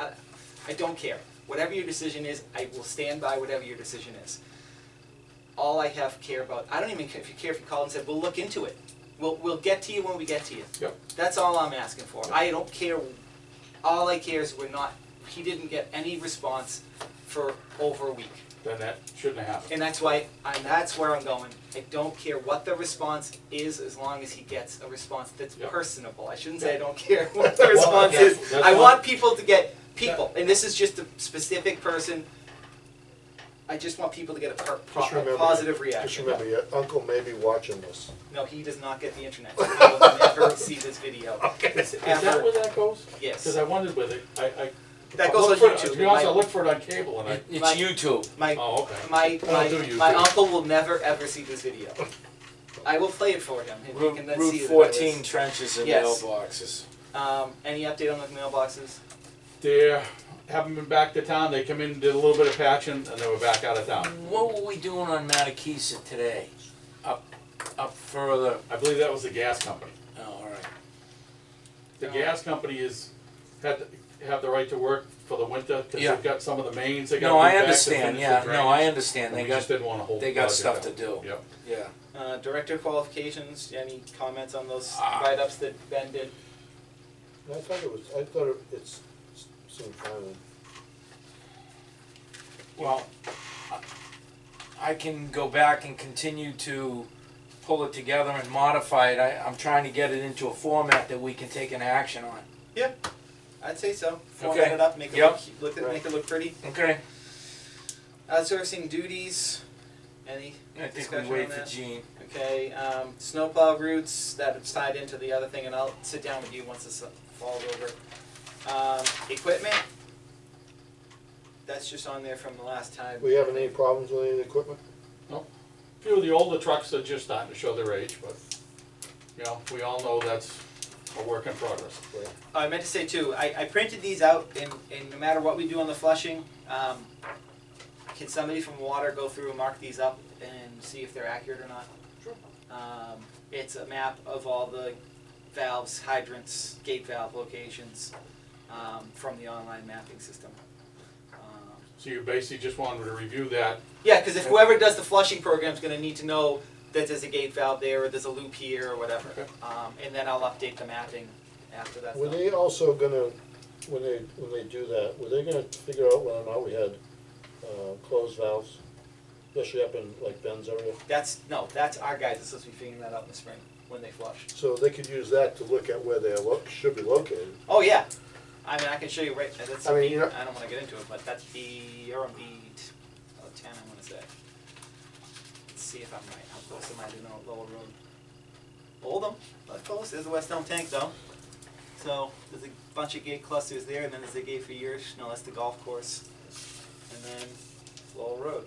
H: I don't care. Whatever your decision is, I will stand by whatever your decision is. All all I have care about. I don't even care if you called and said, we'll look into it. We'll get to you when we get to you.
F: Yep.
H: That's all I'm asking for. I don't care, all I care is he didn't get any response for over a week.
F: Then that shouldn't have happened.
H: And that's why, that's where I'm going. I don't care what the response is, as long as he gets a response that's
F: Yep.
H: personable. I shouldn't say I don't care what the response is.
F: that's
H: I
F: fine.
H: want people to get and this is just a specific person. I just want people to get a positive
B: Just
H: reaction.
B: remember, your uncle may be watching this.
H: No, he does not get the internet, so he will never see this video.
F: Is that where that goes?
H: Yes.
F: Because I wondered whether,
H: That
F: I
H: goes on
F: looked for it-
H: YouTube.
F: To be honest, I looked for it on cable and I,
E: It's
H: My-
E: YouTube.
F: oh, okay.
H: My
F: I'll do YouTube.
H: uncle will never ever see this video. I will play it for him. And he can then
E: Route
H: see it
E: 14 trenches and
H: Yes.
E: mailboxes.
H: Any update on the mailboxes?
F: They haven't been back to town. They come in, did a little bit of patching, and they were back out of town.
E: What were we doing on Matakesa today? Up further.
F: I believe that was the gas company.
E: Oh, all right.
F: The gas company have the right to work for the winter because
E: Yeah.
F: they've got some of the mains they got.
E: No,
F: to
E: I
F: do back to
E: understand.
F: finish
E: Yeah,
F: the
E: no, I
F: drainage.
E: understand.
F: And
E: They
F: we
E: got
F: just didn't want to hold.
E: they
F: the
E: got
F: project
E: stuff
F: up.
E: to do.
F: Yep.
E: Yeah.
H: Director qualifications. Any comments on those
E: Ah.
H: write-ups that Ben did?
B: I thought it seemed fine.
E: Well, I can go back and continue to pull it together and modify it. I'm trying to get it into a format that we can take an action on.
H: Yeah, I'd say so. Format
E: Okay.
H: it up, make it
E: Yep.
H: make it look pretty.
E: Okay.
H: Outsourcing duties. Any
E: I think we
H: discussion
E: wait
H: on
E: for
H: that?
E: Gene.
H: Okay, snowplow routes, that's tied into the other thing, and I'll sit down with you once this falls over. Equipment, that's just on there from the last time.
B: We having any problems with any of the equipment?
F: A few of the older trucks are just starting to show their age, but you know, we all know that's a work in progress.
H: I meant to say too, I printed these out, and no matter what we do on the flushing, can somebody from water go through and mark these up and see if they're accurate or not?
F: Sure.
H: It's a map of all the valves, hydrants, gate valve locations from the online mapping system.
F: So you basically just wanted to review that.
H: Yeah, because if whoever does the flushing program is going to need to know that there's a gate valve there, or there's a loop here, or whatever.
F: Okay.
H: And then I'll update the mapping after that.
B: Were they also gonna, when they do that, were they gonna figure out whether or not we had closed valves? Especially up in like Ben's area?
H: That's our guys are supposed to be figuring that out in the spring when they flush.
B: So they could use that to look at where they should be located.
H: Oh yeah, I mean I can show you right. That's
B: I mean, you know-
H: I don't want to get into it, but that's you're on B10, I want to say. Let's see if I'm right. How close am I to the Lower Road? Oldham, not close. There's the West Elm Tank though. So there's a bunch of gate clusters there, and then there's a gate for yours. No, that's the golf course, and then Lowell Road.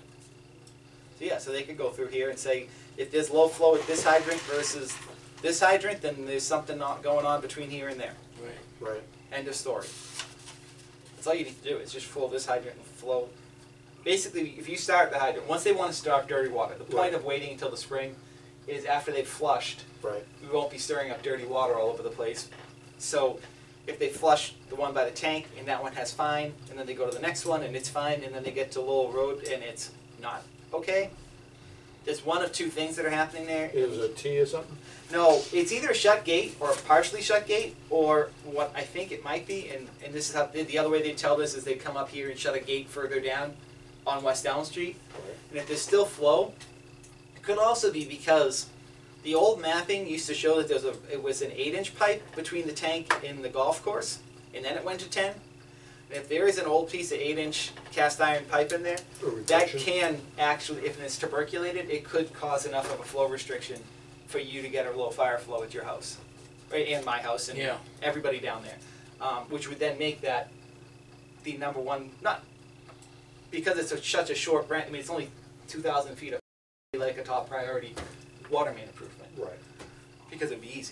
H: So yeah, so they could go through here and say, if there's low flow at this hydrant versus this hydrant, then there's something not going on between here and there.
E: Right.
B: Right.
H: End of story. That's all you need to do, is just flow this hydrant and flow. Basically, if you start the hydrant, once they want to start dirty water, the point
B: Right.
H: of waiting until the spring is after they've flushed,
B: Right.
H: we won't be stirring up dirty water all over the place. So if they flush the one by the tank and that one has fine, and then they go to the next one and it's fine, and then they get to Lowell Road and it's not okay, there's one of two things that are happening there.
B: It was a T or something?
H: No, it's either a shut gate or a partially shut gate, or what I think it might be, and this is how, the other way they tell this is they come up here and shut a gate further down on West Elm Street.
B: Right.
H: And if there's still flow, it could also be because the old mapping used to show that it was an 8-inch pipe between the tank and the golf course, and then it went to 10. And if there is an old piece of 8-inch cast iron pipe in there,
B: A
H: that
B: reduction?
H: can actually, if it's tuberculated, it could cause enough of a flow restriction for you to get a low fire flow at your house, right, and my house, and
E: Yeah.
H: everybody down there, which would then make that the number one, not because it's such a short branch. I mean, it's only 2,000 feet up, like a top priority water main improvement,
B: Right.
H: because it'd be easy.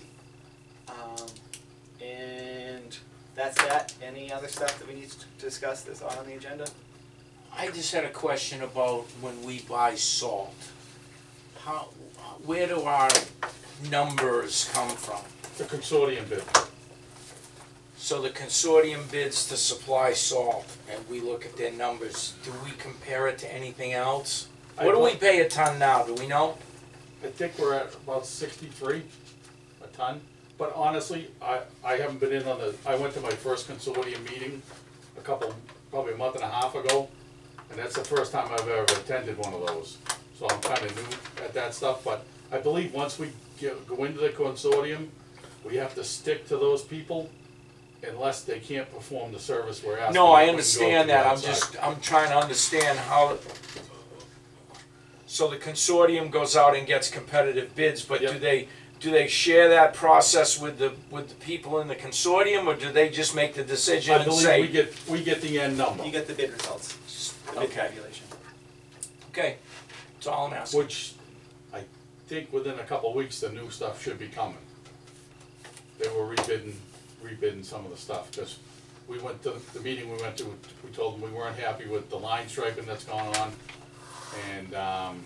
H: And that's that. Any other stuff that we need to discuss that's on the agenda?
E: I just had a question about when we buy salt. Where do our numbers come from?
F: The consortium bid.
E: So the consortium bids to supply salt, and we look at their numbers. Do we compare it to anything else? What do we pay a ton now, do we know?
F: I think we're at about 63 a ton, but honestly, I haven't been in on I went to my first consortium meeting probably a month and a half ago, and that's the first time I've ever attended one of those. So I'm kinda new at that stuff, but I believe once we go into the consortium, we have to stick to those people unless they can't perform the service we're asking.
E: No, I
F: we can go
E: understand
F: to
E: that,
F: outside.
E: I'm trying to understand how, so the consortium goes out and gets competitive bids, but
F: Yep.
E: do they share that process with the people in the consortium, or do they just make the decision
F: I
E: and
F: believe
E: say?
F: we get the end number,
H: You get the bid results, the bid
E: Okay.
H: tabulation.
E: Okay, that's all I'm asking.
F: which I think within a couple of weeks, the new stuff should be coming. They were rebidding some of the stuff, because we went to, the meeting we went to, we told them we weren't happy with the line striping that's gone on, and,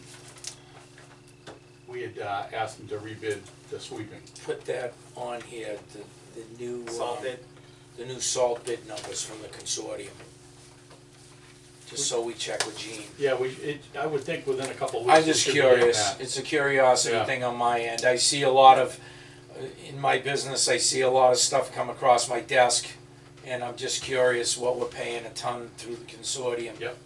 F: we had, asked them to rebid the sweeping.
E: Put that on here, the new,
H: Salt bid.
E: the new salt bid numbers from the consortium. Just so we check with Gene.
F: Yeah, I would think within a couple of weeks.
E: I'm
F: we
E: just
F: should be getting
E: curious,
F: that.
E: it's a curiosity
F: Yeah.
E: thing on my end. I see a lot of, in my business, I see a lot of stuff come across my desk, and I'm just curious what we're paying a ton through the consortium.
F: Yep.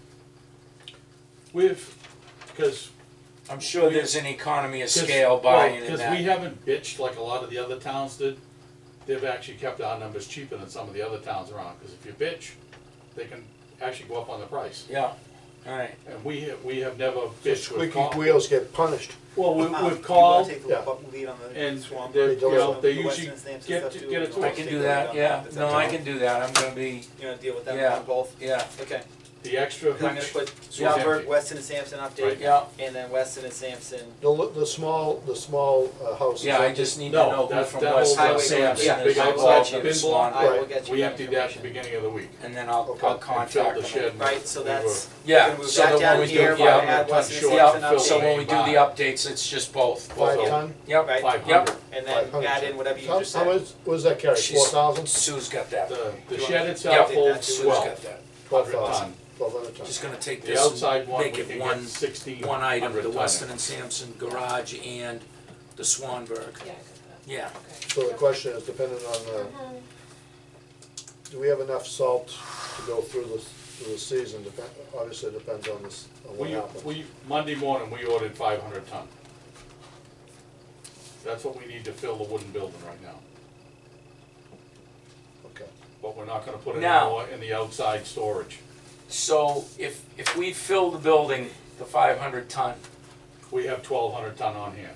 F: Because
E: I'm sure there's an economy of scale buying in
F: because
E: that.
F: we haven't bitched like a lot of the other towns did. They've actually kept our numbers cheaper than some of the other towns around, because if you bitch, they can actually go up on the price.
E: Yeah, alright.
F: And we have never bitched with
B: Squeaky
F: call.
B: wheels get punished.
F: Well,
H: You
F: we've
H: wanna
F: called,
H: take the
B: yeah.
H: lead on the
F: and
H: Swan
F: they're,
H: Bird?
F: you know, they
H: The
F: usually
H: Western stamps and
F: get
H: stuff
F: to
H: too?
F: get it to
E: I
F: us.
E: can
H: Take
E: do
H: the
E: that,
H: lead on
E: yeah,
H: that.
E: no, I can do that, I'm gonna be,
H: You wanna deal with them
E: Yeah.
H: on both?
E: yeah,
H: Okay,
F: The extra
H: I'm gonna
F: hooch.
H: put
F: Yeah.
H: Swanberg, Weston and Sampson update,
F: Right.
E: yeah,
H: and then Weston and Sampson.
B: The small houses.
E: yeah, I just need to
F: No,
E: know who
F: that's-
E: from
F: that
E: West
F: whole-
E: Sampson
H: yeah,
E: is
F: big outside
E: involved in
F: bin
E: the
F: block.
E: Swan.
H: I
B: Right.
H: will get you
F: We
H: the
F: emptied that at the
H: information.
F: beginning of the week.
E: And then I'll
B: Okay.
F: And filled
E: contact
F: the
E: them.
F: shed.
H: Right, so
F: We
H: that's,
E: Yeah,
H: we're gonna move
E: so
H: that
E: that
H: down
E: when we do,
H: here, we're
E: yeah,
H: gonna add
F: ton
H: Weston and
F: short.
H: Sampson
E: yeah, so
H: update.
E: when we do the updates, it's just both.
B: 5 ton?
E: Yep,
H: Right,
F: 500.
H: and then
B: 500.
H: add in whatever you
B: How
H: just
B: how
H: said.
B: much, what does that carry,
E: She's-
B: 4,000?
E: Sue's got that.
F: The
H: You
F: shed
H: wanna
F: itself
H: update that
F: holds
H: too?
E: Sue's
F: 12.
E: got that.
B: 12,000, 1,200 ton.
E: Just gonna take
F: The
E: this
F: outside one,
E: and
F: we
E: make
F: can
E: it
F: get
E: one,
F: 1,600
E: one item, the
F: ton.
E: Weston and Sampson garage and the Swanberg.
G: Yeah, I got that.
E: Yeah,
G: Okay.
B: So the question is, depending on do we have enough salt to go through the season? Obviously, it depends on this, on what happens.
F: Monday morning, we ordered 500 ton. That's what we need to fill the wooden building right now.
B: Okay.
F: But we're not gonna put any
E: Now-
F: more in the outside storage.
E: so if we fill the building, the 500 ton,
F: We have 1,200 ton on hand.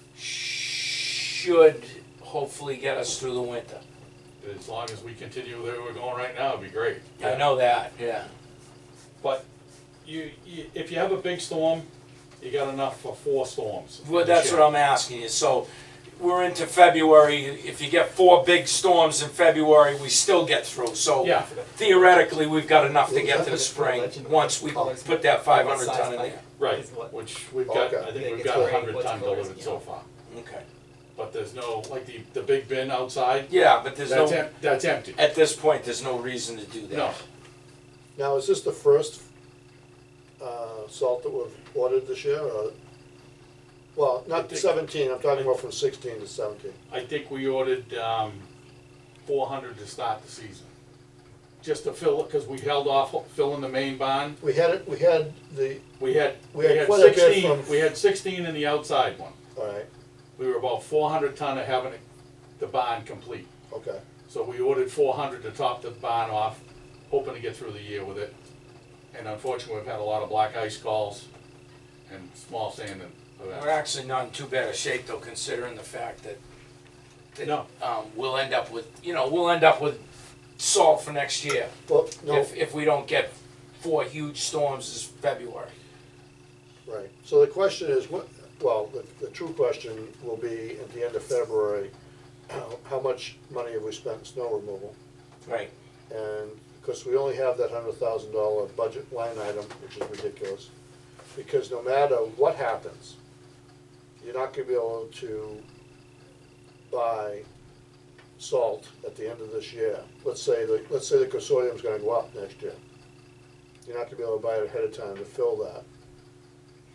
E: should hopefully get us through the winter.
F: As long as we continue the way we're going right now, it'd be great.
E: I know that, yeah.
F: But if you have a big storm, you got enough for 4 storms.
E: Well, that's what I'm asking you, so we're into February, if you get 4 big storms in February, we still get through, so
F: Yeah.
E: theoretically, we've got enough to get to the spring, once we put that 500 ton in there.
F: Right, which we've got,
B: Okay.
F: I think
H: Yeah,
F: we've
H: get
F: got
H: to
F: 100
H: what's
F: ton
H: colours,
F: delivered
H: yeah.
F: so far.
E: Okay.
F: But there's no, like the big bin outside,
E: Yeah, but there's
F: that's
E: no,
F: that's empty.
E: at this point, there's no reason to do that.
F: No,
B: Now, is this the first salt that we've ordered this year, or? Well,
F: I
B: not
F: think-
B: 17, I'm talking about from 16 to 17.
F: I think we ordered 400 to start the season. Just to fill it, because we held off filling the main barn.
B: We had the,
F: We had
B: quite a bit
F: 16,
B: from-
F: we had 16 in the outside one.
B: all right,
F: We were about 400 ton of having the barn complete.
B: okay.
F: So we ordered 400 to top the barn off, hoping to get through the year with it. And unfortunately, we've had a lot of black ice calls and small sand and events.
E: We're actually not in too bad a shape though, considering the fact that,
F: No.
E: we'll end up with, we'll end up with salt for next year.
B: Well, no,
E: If we don't get 4 huge storms this February.
B: right. So the question is, the true question will be at the end of February, how much money have we spent in snow removal?
E: Right.
B: And, because we only have that $100,000 budget line item, which is ridiculous. Because no matter what happens, you're not gonna be able to buy salt at the end of this year. Let's say the consortium's gonna go up next year. You're not gonna be able to buy it ahead of time to fill that.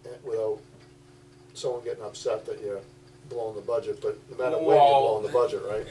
B: without someone getting upset that you're blowing the budget, but no matter when you're blowing the budget, right?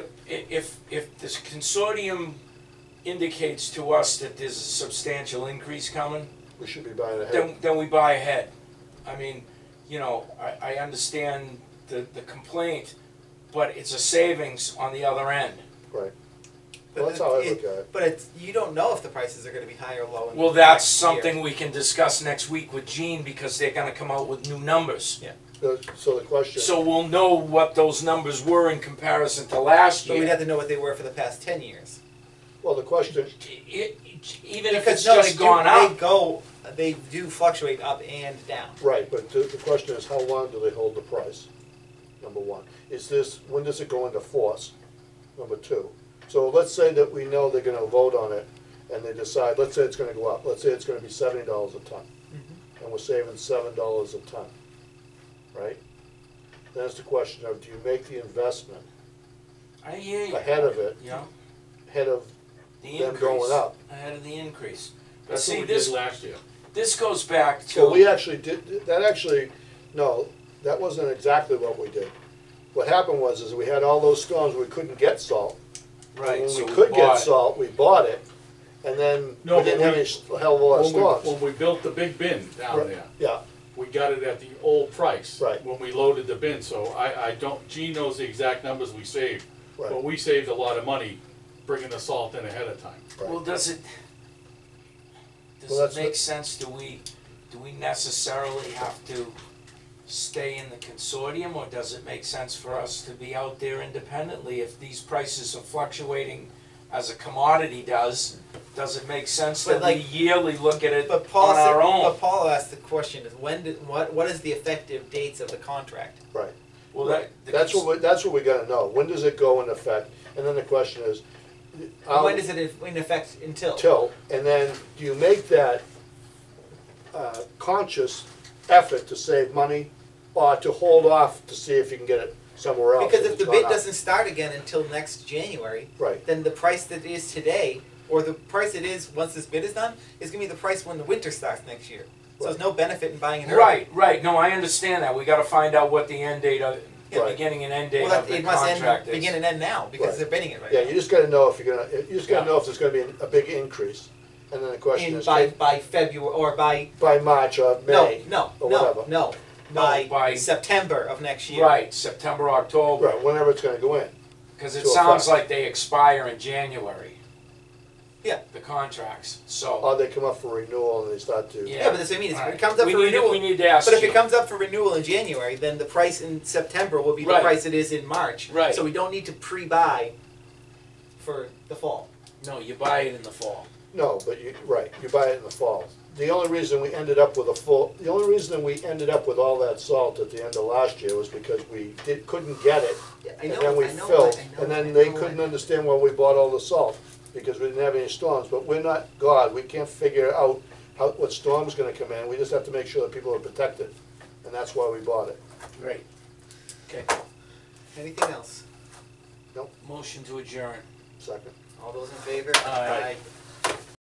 E: If this consortium indicates to us that there's a substantial increase coming,
B: We should be buying ahead.
E: then we buy ahead. I mean, you know, I understand the complaint, but it's a savings on the other end.
B: Right.
C: But
B: Well, that's how I
C: it-
B: look at it.
C: But it's, you don't know if the prices are gonna be high or low in
E: Well,
C: the
E: that's
C: next year.
E: something we can discuss next week with Gene, because they're gonna come out with new numbers.
B: So the question.
E: So we'll know what those numbers were in comparison to last
C: But we'd
E: year.
C: have to know what they were for the past 10 years.
B: Well, the question,
E: Even if
C: Because
E: it's
C: no,
E: just gone
C: they do fluctuate up and down.
B: right, but the question is, how long do they hold the price? Number one. When does it go into force? Number two. So let's say that we know they're gonna vote on it, and they decide, let's say it's gonna go up, let's say it's gonna be $70 a ton, and we're saving $7 a ton, right? Then it's the question of, do you make the investment
E: I hear you.
B: ahead of it,
E: You know,
B: ahead of
E: the
B: them
E: increase.
B: going up?
E: Ahead of the increase. But
F: That's what
E: see,
F: we did
E: this,
F: last year.
E: this goes back to.
B: Well, we actually did, no, that wasn't exactly what we did. What happened was, is we had all those storms, we couldn't get salt.
E: Right,
B: And
E: so
B: when
E: we
B: we could get
E: bought it.
B: salt, we bought it, and then
F: No,
B: we didn't
F: but
B: have
F: we-
B: any hell of a lot of storms.
F: When we built the big bin down
B: Right,
F: there,
B: yeah,
F: we got it at the old price.
B: Right.
F: When we loaded the bin, so I don't, Gene knows the exact numbers we saved.
B: Right.
F: But we saved a lot of money bringing the salt in ahead of time.
B: right.
E: Well, does it
B: Well, that's
E: make
B: what-
E: sense? Do we necessarily have to stay in the consortium, or does it make sense for us to be out there independently? If these prices are fluctuating as a commodity does it make sense
C: But
E: that
C: like-
E: we yearly look at it
C: But Paul
E: on
C: said,
E: our own?
C: but Paul asked the question is what is the effective dates of the contract?
B: Right.
E: Well,
B: That's what we gotta know. When does it go into effect? And then the question is,
C: And when does it in effect until?
B: till, and then do you make that conscious effort to save money, or to hold off to see if you can get it somewhere else?
C: Because if
B: it's
C: the bid
B: gone up?
C: doesn't start again until next January,
B: Right.
C: then the price that is today, or the price it is once this bid is done, is gonna be the price when the winter starts next year. So there's no benefit in buying it early.
E: right, no, I understand that, we gotta find out what the end date of, the
B: Right.
E: beginning and end date
C: Well,
E: of
C: that,
E: the
C: it must
E: contract
C: end,
E: is.
C: begin and end now, because
B: Right.
C: they're bidding it right
B: Yeah,
C: now.
B: you just gotta know if you're gonna, you just gotta
E: Yeah.
B: know if there's gonna be a big increase. And then the question is,
C: By February, or by,
B: by March or May?
C: no,
B: or whatever.
C: no,
E: by-
C: by September of next year.
E: Right, September, October,
B: Right, whenever it's gonna go in.
E: cause it
B: To
E: sounds
B: effect.
E: like they expire in January.
C: Yeah.
E: The contracts, so.
B: Or they come up for renewal and they start to.
C: Yeah, but that's what I mean, if
E: Alright.
C: it comes up
E: We
C: for
E: need to-
C: renewal.
E: we need to ask
C: But if
E: you.
C: it comes up for renewal in January, then the price in September will be the
E: Right.
C: price it is in March.
E: Right.
C: So we don't need to pre-buy for the fall.
E: No, you buy it in the fall.
B: No, but you buy it in the fall. The only reason we ended up with all that salt at the end of last year was because we couldn't get it.
C: Yeah,
B: And then we filled, and then they couldn't understand why we bought all the salt, because we didn't have any storms. But we're not God, we can't figure out what storm's gonna come in, we just have to make sure that people are protected. And that's why we bought it.
E: Great. Okay,
C: Anything else?
E: motion to adjourn.
B: Second.
C: All those in favor?
E: Aye.
C: Aye.